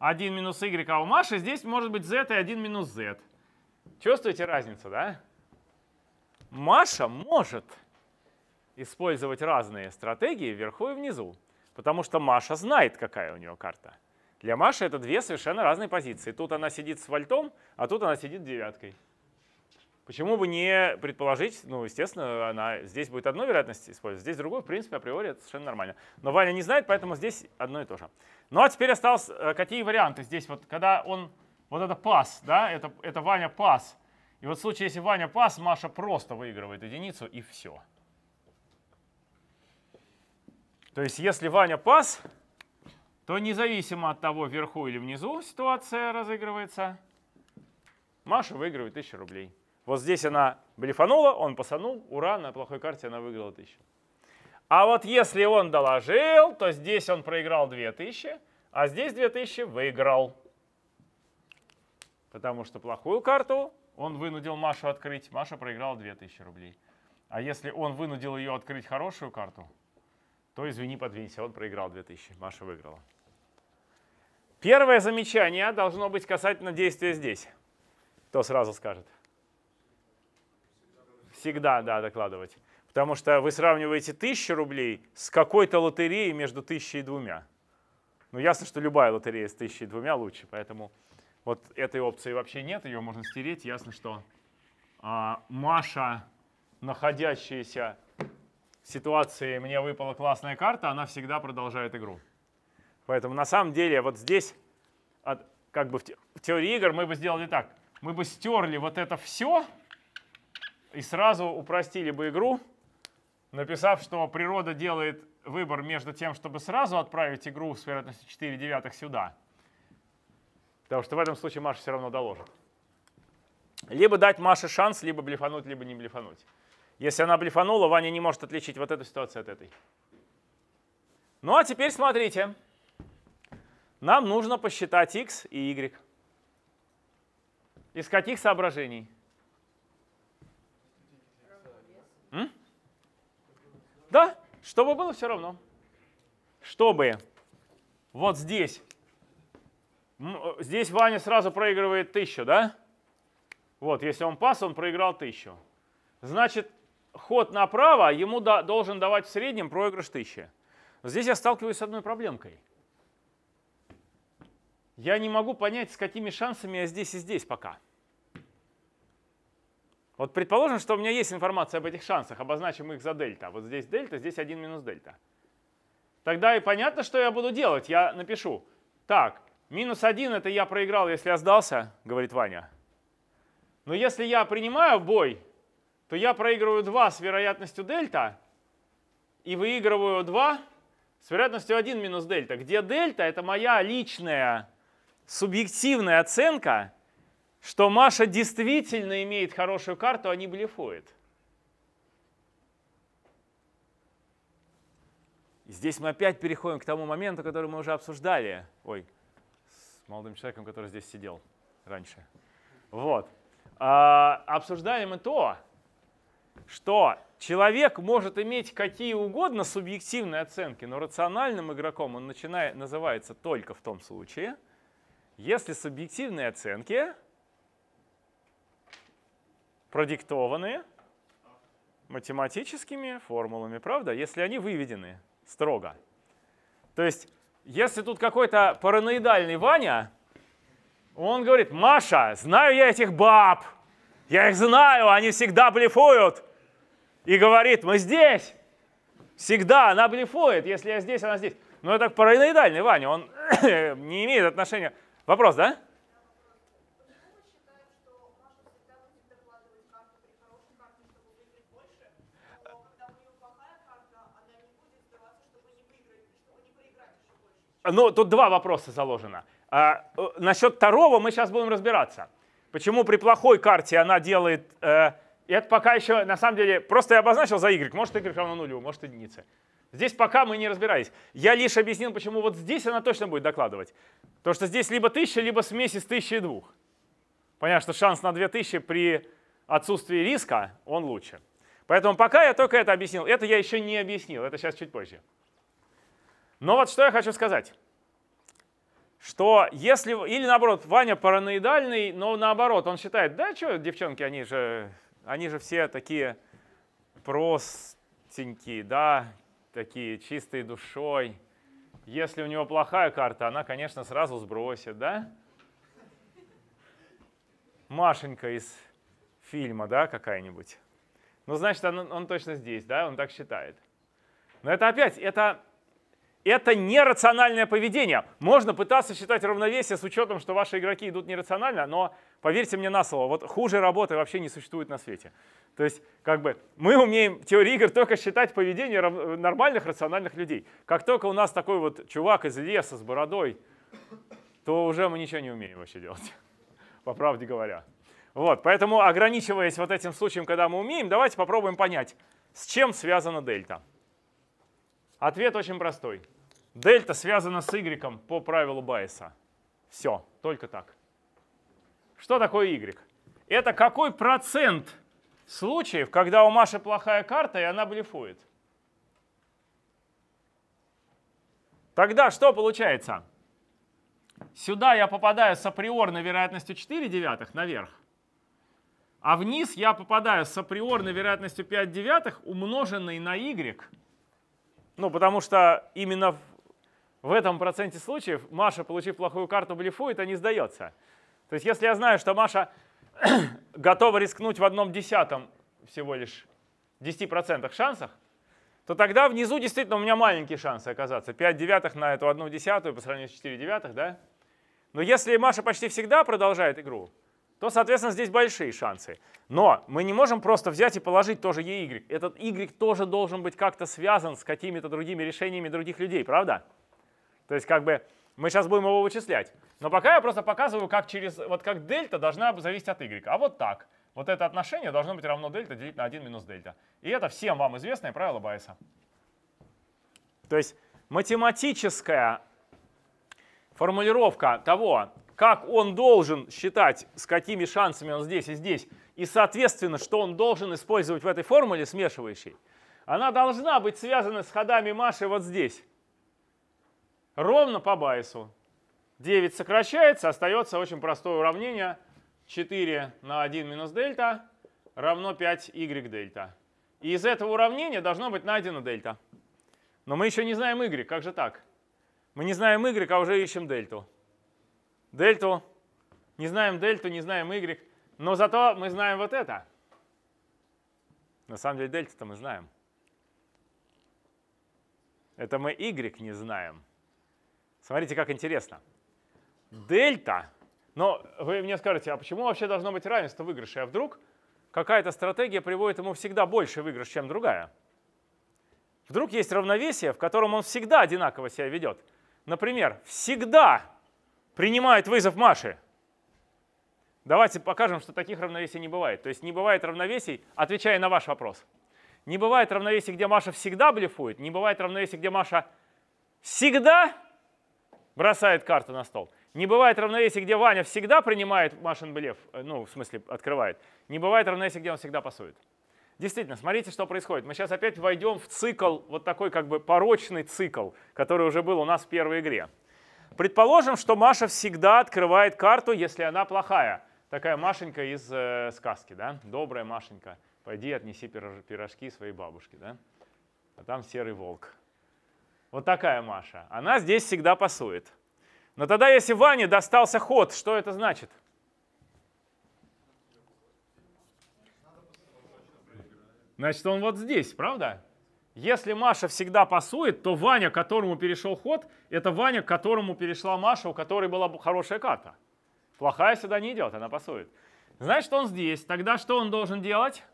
1 минус y, а у Маши здесь может быть z и 1 минус z. Чувствуете разницу, да? Маша может использовать разные стратегии вверху и внизу, потому что Маша знает, какая у нее карта. Для Маши это две совершенно разные позиции. Тут она сидит с вальтом, а тут она сидит девяткой. Почему бы не предположить, ну, естественно, здесь будет одну вероятность использовать, здесь другую, в принципе, априори это совершенно нормально. Но Ваня не знает, поэтому здесь одно и то же. Ну а теперь осталось, какие варианты здесь, вот когда он, вот это пас, да, это Ваня пас. И вот в случае, если Ваня пас, Маша просто выигрывает единицу и все. То есть если Ваня пас, то независимо от того, вверху или внизу ситуация разыгрывается, Маша выигрывает 1000 рублей. Вот здесь она блефанула, он пасанул, ура, на плохой карте она выиграла 1000. А вот если он доложил, то здесь он проиграл 2000, а здесь 2000 выиграл. Потому что плохую карту он вынудил Машу открыть, Маша проиграла 2000 рублей. А если он вынудил ее открыть хорошую карту, то извини, подвинься, он проиграл 2000, Маша выиграла. Первое замечание должно быть касательно действия здесь. Кто сразу скажет? Всегда, да, докладывать. Потому что вы сравниваете 1000 рублей с какой-то лотереей между 1000 и 2. Ну, ясно, что любая лотерея с 1000 и 2 лучше, поэтому вот этой опции вообще нет, ее можно стереть. Ясно, что Маша, находящаяся в ситуации «мне выпала классная карта», она всегда продолжает игру. Поэтому на самом деле вот здесь, как бы в теории игр мы бы сделали так. Мы бы стерли вот это все и сразу упростили бы игру, написав, что природа делает выбор между тем, чтобы сразу отправить игру с вероятностью 4/9 сюда. Потому что в этом случае Маша все равно доложит. Либо дать Маше шанс, либо блефануть, либо не блефануть. Если она блефанула, Ваня не может отличить вот эту ситуацию от этой. Ну а теперь смотрите. Нам нужно посчитать x и y. Из каких соображений? Да, чтобы было все равно. Чтобы вот здесь Ваня сразу проигрывает 1000, да? Вот, если он пас, он проиграл 1000. Значит, ход направо ему должен давать в среднем проигрыш 1000. Но здесь я сталкиваюсь с одной проблемкой. Я не могу понять, с какими шансами я здесь и здесь пока. Вот предположим, что у меня есть информация об этих шансах, обозначим их за дельта. Вот здесь дельта, здесь 1 минус дельта. Тогда и понятно, что я буду делать. Я напишу, так, -1 это я проиграл, если я сдался, говорит Ваня. Но если я принимаю бой, то я проигрываю 2 с вероятностью дельта и выигрываю 2 с вероятностью 1 минус дельта, где дельта это моя личная субъективная оценка, что Маша действительно имеет хорошую карту, а не блефует. И здесь мы опять переходим к тому моменту, который мы уже обсуждали. Ой, с молодым человеком, который здесь сидел раньше. Вот. Обсуждали мы то, что человек может иметь какие угодно субъективные оценки, но рациональным игроком он называется только в том случае, если субъективные оценки продиктованы математическими формулами, правда? Если они выведены строго. То есть, если тут какой-то параноидальный Ваня, он говорит, Маша, знаю я этих баб, я их знаю, они всегда блефуют. И говорит, мы здесь. Всегда она блефует, если я здесь, она здесь. Но это параноидальный Ваня, он не имеет отношения. Вопрос, да? Ну, тут два вопроса заложено. Насчет второго мы сейчас будем разбираться. Почему при плохой карте она делает... это пока еще, на самом деле, просто я обозначил за y. Может, y равно нулю, может, единице. Здесь пока мы не разбирались. Я лишь объяснил, почему вот здесь она точно будет докладывать. Потому что здесь либо 1000, либо смесь из 1000 и 2. Понятно, что шанс на 2000 при отсутствии риска, он лучше. Поэтому пока я только это объяснил. Это я еще не объяснил, это сейчас чуть позже. Но вот что я хочу сказать. что если, или наоборот, Ваня параноидальный, но наоборот, он считает, да что, девчонки, они же все такие простенькие, да, такие чистые душой. Если у него плохая карта, она, конечно, сразу сбросит, да? Машенька из фильма, да, какая-нибудь. Ну, значит, он точно здесь, да, он так считает. Но это опять, это нерациональное поведение. Можно пытаться считать равновесие с учетом, что ваши игроки идут нерационально, но поверьте мне на слово, вот хуже работы вообще не существует на свете. То есть, как бы, мы умеем в теории игр только считать поведение нормальных рациональных людей. Как только у нас такой вот чувак из леса с бородой, то уже мы ничего не умеем вообще делать, по правде говоря. Вот, поэтому, ограничиваясь вот этим случаем, когда мы умеем, давайте попробуем понять, с чем связана дельта. Ответ очень простой. Дельта связана с y по правилу Байеса. Все, только так. Что такое y? Это какой процент случаев, когда у Маши плохая карта, и она блефует? Тогда что получается? Сюда я попадаю с априорной вероятностью 4/9 наверх, а вниз я попадаю с априорной вероятностью 5/9 умноженной на y. Ну, потому что именно в этом проценте случаев Маша, получив плохую карту, блефует, а не сдается. То есть если я знаю, что Маша готова рискнуть в 1/10 всего лишь 10% шансах, то тогда внизу действительно у меня маленькие шансы оказаться. 5/9 на эту 1/10 по сравнению с 4/9, да? Но если Маша почти всегда продолжает игру, то, соответственно, здесь большие шансы. Но мы не можем просто взять и положить тоже ей y. Этот y тоже должен быть как-то связан с какими-то другими решениями других людей, правда? То есть как бы мы сейчас будем его вычислять. Но пока я просто показываю, как вот как дельта должна зависеть от y. А вот так. Вот это отношение должно быть равно дельта делить на 1 минус дельта. И это всем вам известное правило Байеса. То есть математическая формулировка того, как он должен считать, с какими шансами он здесь и здесь, и, соответственно, что он должен использовать в этой формуле смешивающей, она должна быть связана с ходами Маши вот здесь. Ровно по Байесу. 9 сокращается, остается очень простое уравнение. 4 на 1 минус дельта равно 5y дельта. И из этого уравнения должно быть найдено дельта. Но мы еще не знаем y, как же так? Мы не знаем y, а уже ищем дельту. Дельту, не знаем дельту, не знаем y, но зато мы знаем вот это. На самом деле дельту-то мы знаем. Это мы y не знаем. Смотрите, как интересно. Дельта, но вы мне скажете, а почему вообще должно быть равенство выигрыша? А вдруг какая-то стратегия приводит ему всегда больше выигрыш, чем другая? Вдруг есть равновесие, в котором он всегда одинаково себя ведет. Например, всегда принимает вызов Маши. Давайте покажем, что таких равновесий не бывает. То есть не бывает равновесий, отвечая на ваш вопрос. Не бывает равновесий, где Маша всегда блефует. Не бывает равновесий, где Маша всегда бросает карту на стол. Не бывает равновесий, где Ваня всегда принимает Машин блеф, ну, в смысле, открывает. Не бывает равновесий, где он всегда пасует. Действительно, смотрите, что происходит. Мы сейчас опять войдем в цикл, вот такой как бы порочный цикл, который уже был у нас в первой игре. Предположим, что Маша всегда открывает карту, если она плохая. Такая Машенька из сказки, да? Добрая Машенька, пойди отнеси пирожки своей бабушке, да? А там серый волк. Вот такая Маша. Она здесь всегда пасует. Но тогда, если Ване достался ход, что это значит? Значит, он вот здесь, правда? Если Маша всегда пасует, то Ваня, к которому перешел ход, это Ваня, к которому перешла Маша, у которой была хорошая карта. Плохая сюда не идет, она пасует. Значит, он здесь. Тогда что он должен делать?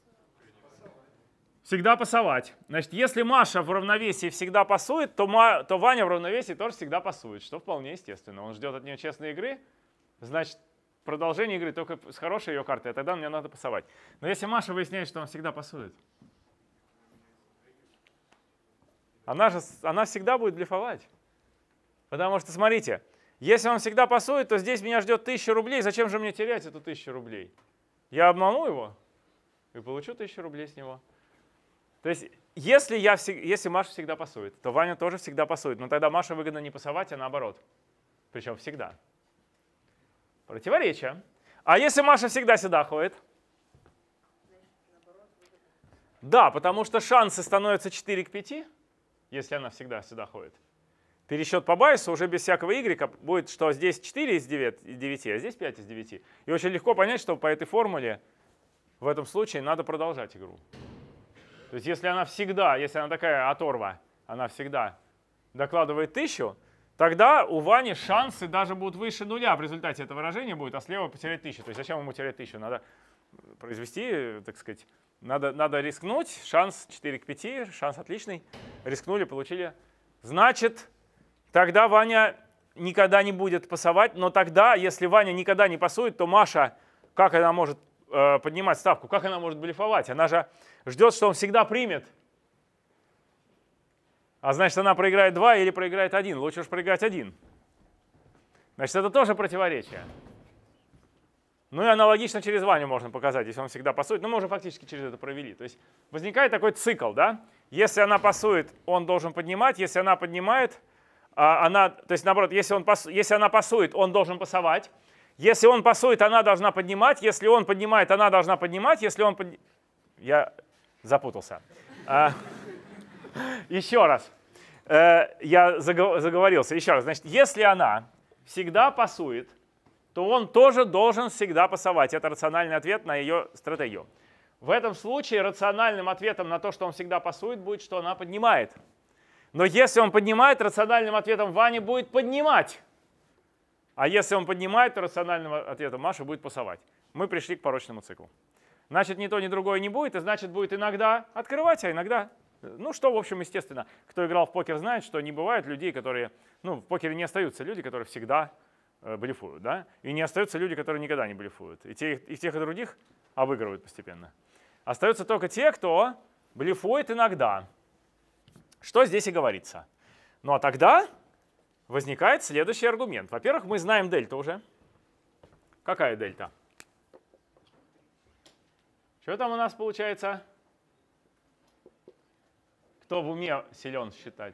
Всегда пасовать. Значит, если Маша в равновесии всегда пасует, то Ваня в равновесии тоже всегда пасует, что вполне естественно. Он ждет от нее честной игры, значит, продолжение игры только с хорошей ее картой, а тогда мне надо пасовать. Но если Маша выясняет, что он всегда пасует, она всегда будет блефовать. Потому что, смотрите, если он всегда пасует, то здесь меня ждет 1000 рублей. Зачем же мне терять эту 1000 рублей? Я обману его и получу 1000 рублей с него. То есть, если Маша всегда пасует, то Ваня тоже всегда пасует. Но тогда Маше выгодно не пасовать, а наоборот. Причем всегда. Противоречие. А если Маша всегда сюда ходит? Да, потому что шансы становятся 4 к 5, если она всегда сюда ходит. Пересчет по Байесу уже без всякого y будет, что здесь 4 из 9, а здесь 5 из 9. И очень легко понять, что по этой формуле в этом случае надо продолжать игру. То есть если она такая оторва, она всегда докладывает 1000, тогда у Вани шансы даже будут выше нуля в результате этого выражения будет, а слева потерять 1000. То есть зачем ему терять 1000? Надо произвести, так сказать, надо рискнуть. Шанс 4 к 5, шанс отличный. Рискнули, получили. Значит, тогда Ваня никогда не будет пасовать. Но тогда, если Ваня никогда не пасует, то Маша, как она может поднимать ставку? Как она может блефовать? Она же ждет, что он всегда примет. А значит, она проиграет 2 или проиграет 1. Лучше уж проиграть 1. Значит, это тоже противоречие. Ну и аналогично через Ваню можно показать, если он всегда пасует. Но мы уже фактически через это провели. То есть возникает такой цикл, да? Если она пасует, он должен поднимать. Если она поднимает, то есть наоборот, если она пасует, он должен пасовать. Если он пасует, она должна поднимать. Если он поднимает, она должна поднимать. Если он Я запутался. Еще раз. Я заговорился. Еще раз. Значит, если она всегда пасует, то он тоже должен всегда пасовать. Это рациональный ответ на ее стратегию. В этом случае рациональным ответом на то, что он всегда пасует, будет, что она поднимает. Но если он поднимает, рациональным ответом Ваня будет поднимать. А если он поднимает, то рациональным ответом Маша будет пасовать. Мы пришли к порочному циклу. Значит, ни то, ни другое не будет, и значит, будет иногда открывать, а иногда... Ну, что, в общем, естественно, кто играл в покер, знает, что не бывает людей, которые... Ну, в покере не остаются люди, которые всегда блефуют, да? И не остаются люди, которые никогда не блефуют. И тех, и других обыгрывают постепенно. Остаются только те, кто блефует иногда. Что здесь и говорится. Ну, а тогда возникает следующий аргумент. Во-первых, мы знаем дельту уже. Какая дельта? Что там у нас получается? Кто в уме силен считать?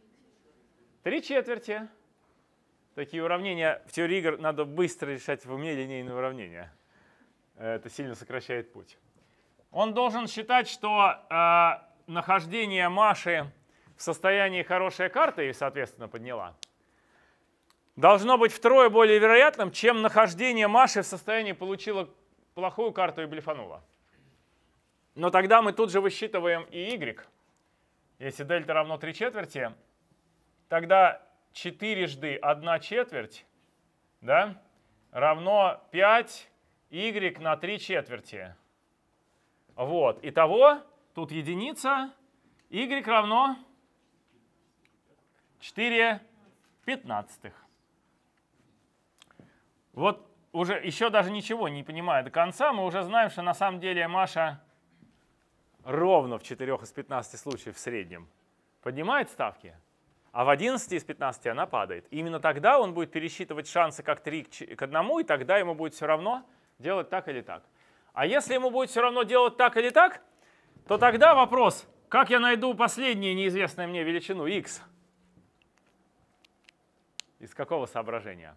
3/4. Такие уравнения в теории игр надо быстро решать в уме линейные уравнения. Это сильно сокращает путь. Он должен считать, что нахождение Маши в состоянии хорошая карта, и, соответственно, подняла, должно быть втрое более вероятным, чем нахождение Маши в состоянии получила плохую карту и блефанула. Но тогда мы тут же высчитываем и y. Если дельта равно 3/4, тогда 4 × 1/4, да, равно 5y на 3/4. Вот. Итого, тут единица, y равно 4/15. Вот уже еще даже ничего не понимая до конца, мы уже знаем, что на самом деле Маша ровно в 4 из 15 случаев в среднем поднимает ставки, а в 11 из 15 она падает. И именно тогда он будет пересчитывать шансы как 3 к 1, и тогда ему будет все равно делать так или так. А если ему будет все равно делать так или так, то тогда вопрос, как я найду последнюю неизвестную мне величину x? Из какого соображения?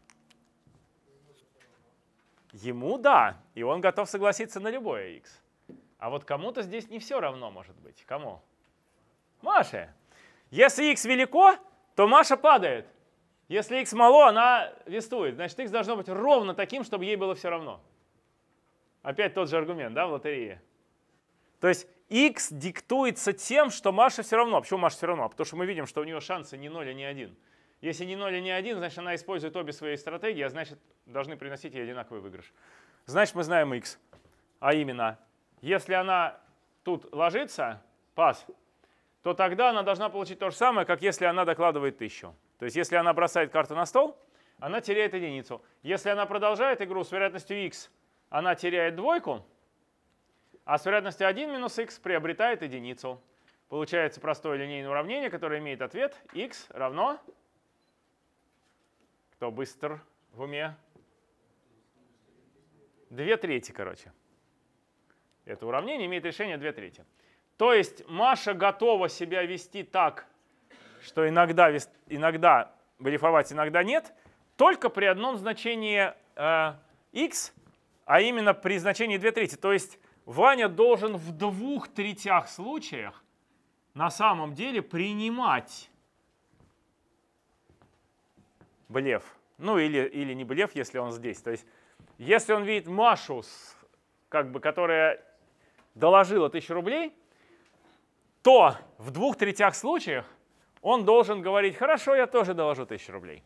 Ему да, и он готов согласиться на любое x. А вот кому-то здесь не все равно может быть. Кому? Маше. Если x велико, то Маша падает. Если x мало, она вестует. Значит, x должно быть ровно таким, чтобы ей было все равно. Опять тот же аргумент, да, в лотерее. То есть x диктуется тем, что Маше все равно. Почему Маше все равно? Потому что мы видим, что у нее шансы ни 0, ни 1. Если ни 0, ни 1, значит, она использует обе свои стратегии, а значит, должны приносить ей одинаковый выигрыш. Значит, мы знаем x. А именно, если она тут ложится, пас, то тогда она должна получить то же самое, как если она докладывает 1000. То есть если она бросает карту на стол, она теряет единицу. Если она продолжает игру с вероятностью x, она теряет двойку, а с вероятностью 1 минус x приобретает единицу. Получается простое линейное уравнение, которое имеет ответ x равно... Кто быстр в уме? 2/3, короче. Это уравнение имеет решение 2/3. То есть Маша готова себя вести так, что иногда блефовать, иногда нет, только при одном значении x, а именно при значении 2/3. То есть Ваня должен в 2/3 случаях на самом деле принимать блеф. Ну или не блеф, если он здесь. То есть если он видит Машу, которая доложила 1000 рублей, то в 2/3 случаях он должен говорить: хорошо, я тоже доложу 1000 рублей.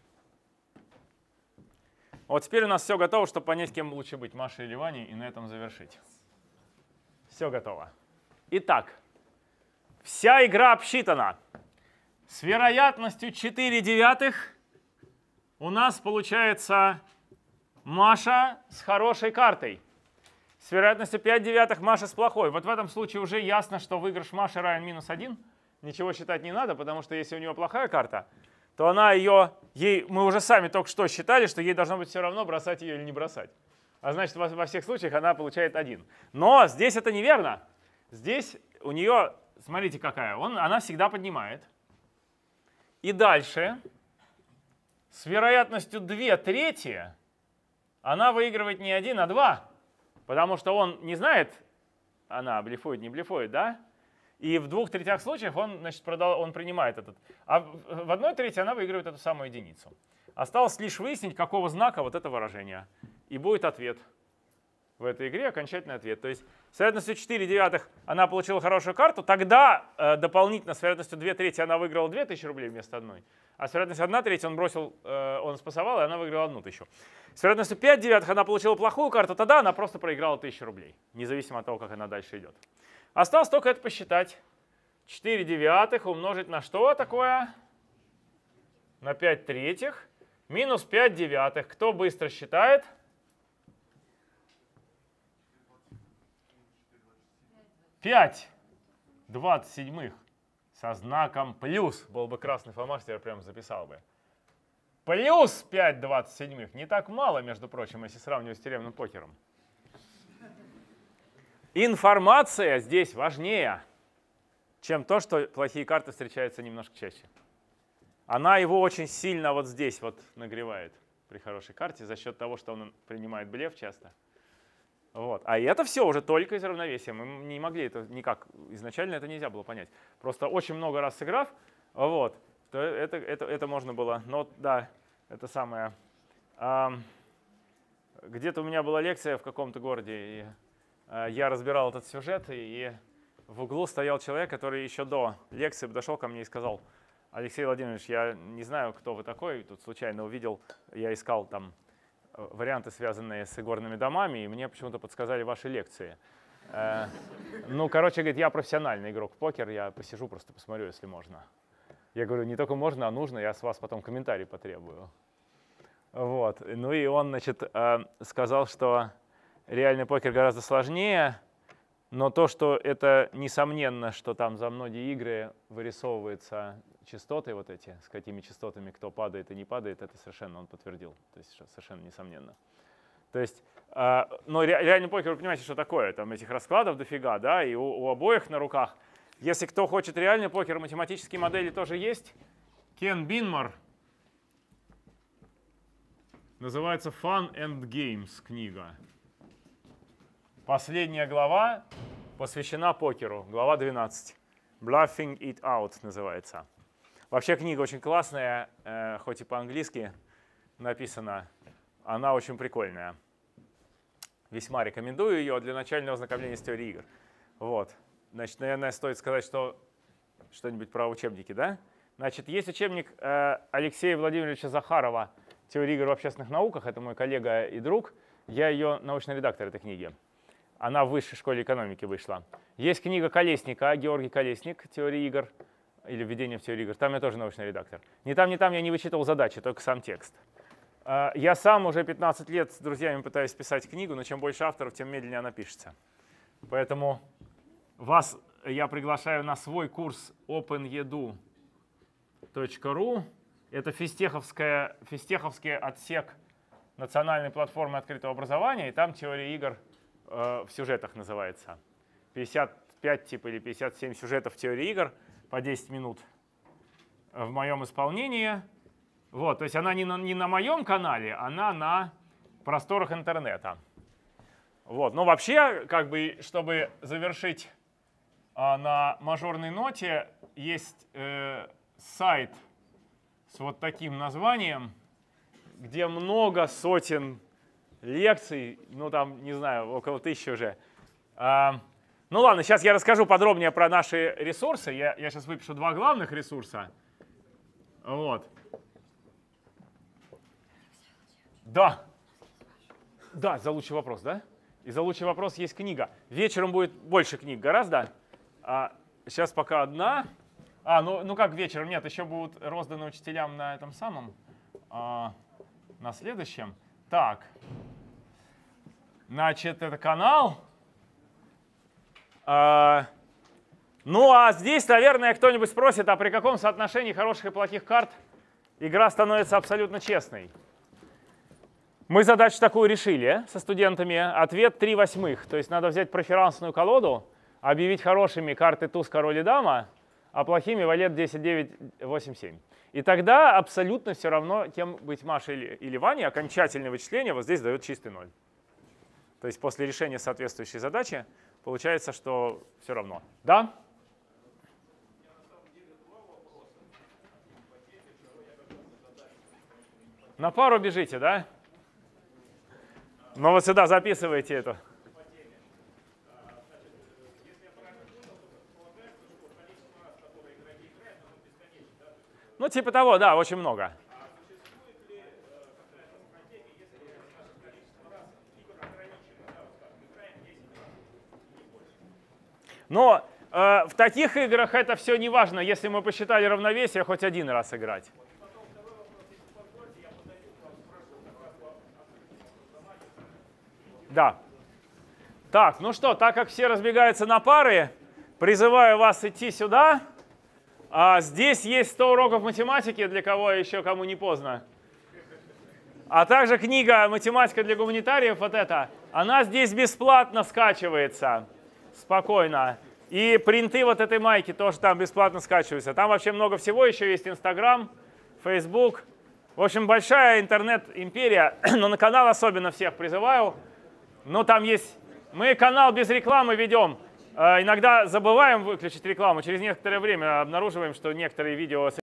Вот теперь у нас все готово, чтобы понять, кем лучше быть, Машей или Ваней, и на этом завершить. Все готово. Итак, вся игра обсчитана. С вероятностью 4/9 у нас получается Маша с хорошей картой. С вероятностью 5/9 Маша с плохой. Вот в этом случае уже ясно, что выигрыш Маши равен -1. Ничего считать не надо, потому что если у нее плохая карта, то она мы уже сами только что считали, что ей должно быть все равно, бросать ее или не бросать. А значит, во всех случаях она получает 1. Но здесь это неверно. Здесь у нее, смотрите какая, она всегда поднимает. И дальше с вероятностью 2/3 она выигрывает не 1, а 2. Потому что он не знает, она блефует, не блефует, да? И в 2/3 случаях он принимает этот. А в 1/3 она выигрывает эту самую единицу. Осталось лишь выяснить, какого знака вот это выражение. И будет ответ в этой игре, окончательный ответ. То есть с вероятностью 4/9 она получила хорошую карту, тогда дополнительно с вероятностью 2/3 она выиграла 2000 рублей вместо 1. А с вероятностью 1/3 он спасовал, и она выиграла 1000. С вероятностью 5/9 она получила плохую карту, тогда она просто проиграла 1000 рублей, независимо от того, как она дальше идет. Осталось только это посчитать. 4/9 умножить на что такое? На 5/3 минус 5/9. Кто быстро считает? 5/27 со знаком плюс. Был бы красный фломастер, я прям записал бы. Плюс 5/27. Не так мало, между прочим, если сравнивать с тюремным покером. Информация здесь важнее, чем то, что плохие карты встречаются немножко чаще. Она его очень сильно вот здесь вот нагревает при хорошей карте за счет того, что он принимает блеф часто. Вот. А это все уже только из равновесия. Мы не могли это никак, изначально это нельзя было понять. Просто очень много раз сыграв, вот, то это можно было. Но да, это самое. Где-то у меня была лекция в каком-то городе, и я разбирал этот сюжет, и в углу стоял человек, который еще до лекции подошел ко мне и сказал: Алексей Владимирович, я не знаю, кто вы такой, тут случайно увидел, я искал там варианты, связанные с игорными домами, и мне почему-то подсказали ваши лекции. Ну, короче, говорит, я профессиональный игрок в покер, я посижу, просто посмотрю, если можно. Я говорю, не только можно, а нужно, я с вас потом комментарий потребую. Вот. Ну и он, значит, сказал, что реальный покер гораздо сложнее, но то, что это несомненно, что там за многие игры вырисовываются частоты вот эти, с какими частотами кто падает и не падает, это совершенно он подтвердил. То есть совершенно несомненно. То есть, но реальный покер, вы понимаете, что такое? Там этих раскладов дофига, да, и у обоих на руках. Если кто хочет реальный покер, математические модели тоже есть. Кен Бинмор. Называется Fun and Games книга. Последняя глава посвящена покеру. Глава 12. Bluffing it out называется. Вообще книга очень классная, хоть и по-английски написана. Она очень прикольная. Весьма рекомендую ее для начального ознакомления с теорией игр. Вот. Значит, наверное, стоит сказать, что что-нибудь про учебники, да? Значит, есть учебник Алексея Владимировича Захарова «Теория игр в общественных науках». Это мой коллега и друг. Я ее научный редактор этой книги. Она в высшей школе экономики вышла. Есть книга Колесника, Георгий Колесник «Теория игр» или «Введение в теорию игр». Там я тоже научный редактор. Ни там, ни там я не вычитывал задачи, только сам текст. Я сам уже 15 лет с друзьями пытаюсь писать книгу, но чем больше авторов, тем медленнее она пишется. Поэтому вас я приглашаю на свой курс openedu.ru. Это физтеховский отсек национальной платформы открытого образования, и там теория игр в сюжетах называется. 55 типа или 57 сюжетов теории игр по 10 минут в моем исполнении. Вот, то есть она не на моем канале, она на просторах интернета. Вот, но вообще, как бы, чтобы завершить на мажорной ноте, есть сайт с вот таким названием, где много сотен лекций, ну там, не знаю, около 1000 уже. Ну ладно, сейчас я расскажу подробнее про наши ресурсы. Я сейчас выпишу 2 главных ресурса. Вот. Да. Да, за лучший вопрос, да? И за лучший вопрос есть книга. Вечером будет больше книг гораздо. Сейчас пока одна. Ну как вечером? Нет, еще будут розданы учителям на этом самом, на следующем. Так. Значит, это канал. Ну а здесь, наверное, кто-нибудь спросит, а при каком соотношении хороших и плохих карт игра становится абсолютно честной? Мы задачу такую решили со студентами. Ответ 3/8. То есть надо взять преферансную колоду, объявить хорошими карты туз, король и дама, а плохими валет 10, 9, 8, 7. И тогда абсолютно все равно, кем быть Маша или Ваня, окончательное вычисление вот здесь дает чистый 0. То есть после решения соответствующей задачи получается, что все равно. Да? На пару бежите, да? Но вот сюда записывайте это. Ну, типа того, да, очень много. Но в таких играх это все не важно, если мы посчитали равновесие, хоть один раз играть. Да. Так, ну что, так как все разбегаются на пары, призываю вас идти сюда. Здесь есть 100 уроков математики, для кого еще, кому не поздно. А также книга «Математика для гуманитариев», вот эта, она здесь бесплатно скачивается. Спокойно. И принты вот этой майки тоже там бесплатно скачиваются. Там вообще много всего, еще есть Инстаграм, Фейсбук. В общем, большая интернет-империя, но на канал особенно всех призываю. Ну, там есть... Мы канал без рекламы ведем. Иногда забываем выключить рекламу. Через некоторое время обнаруживаем, что некоторые видео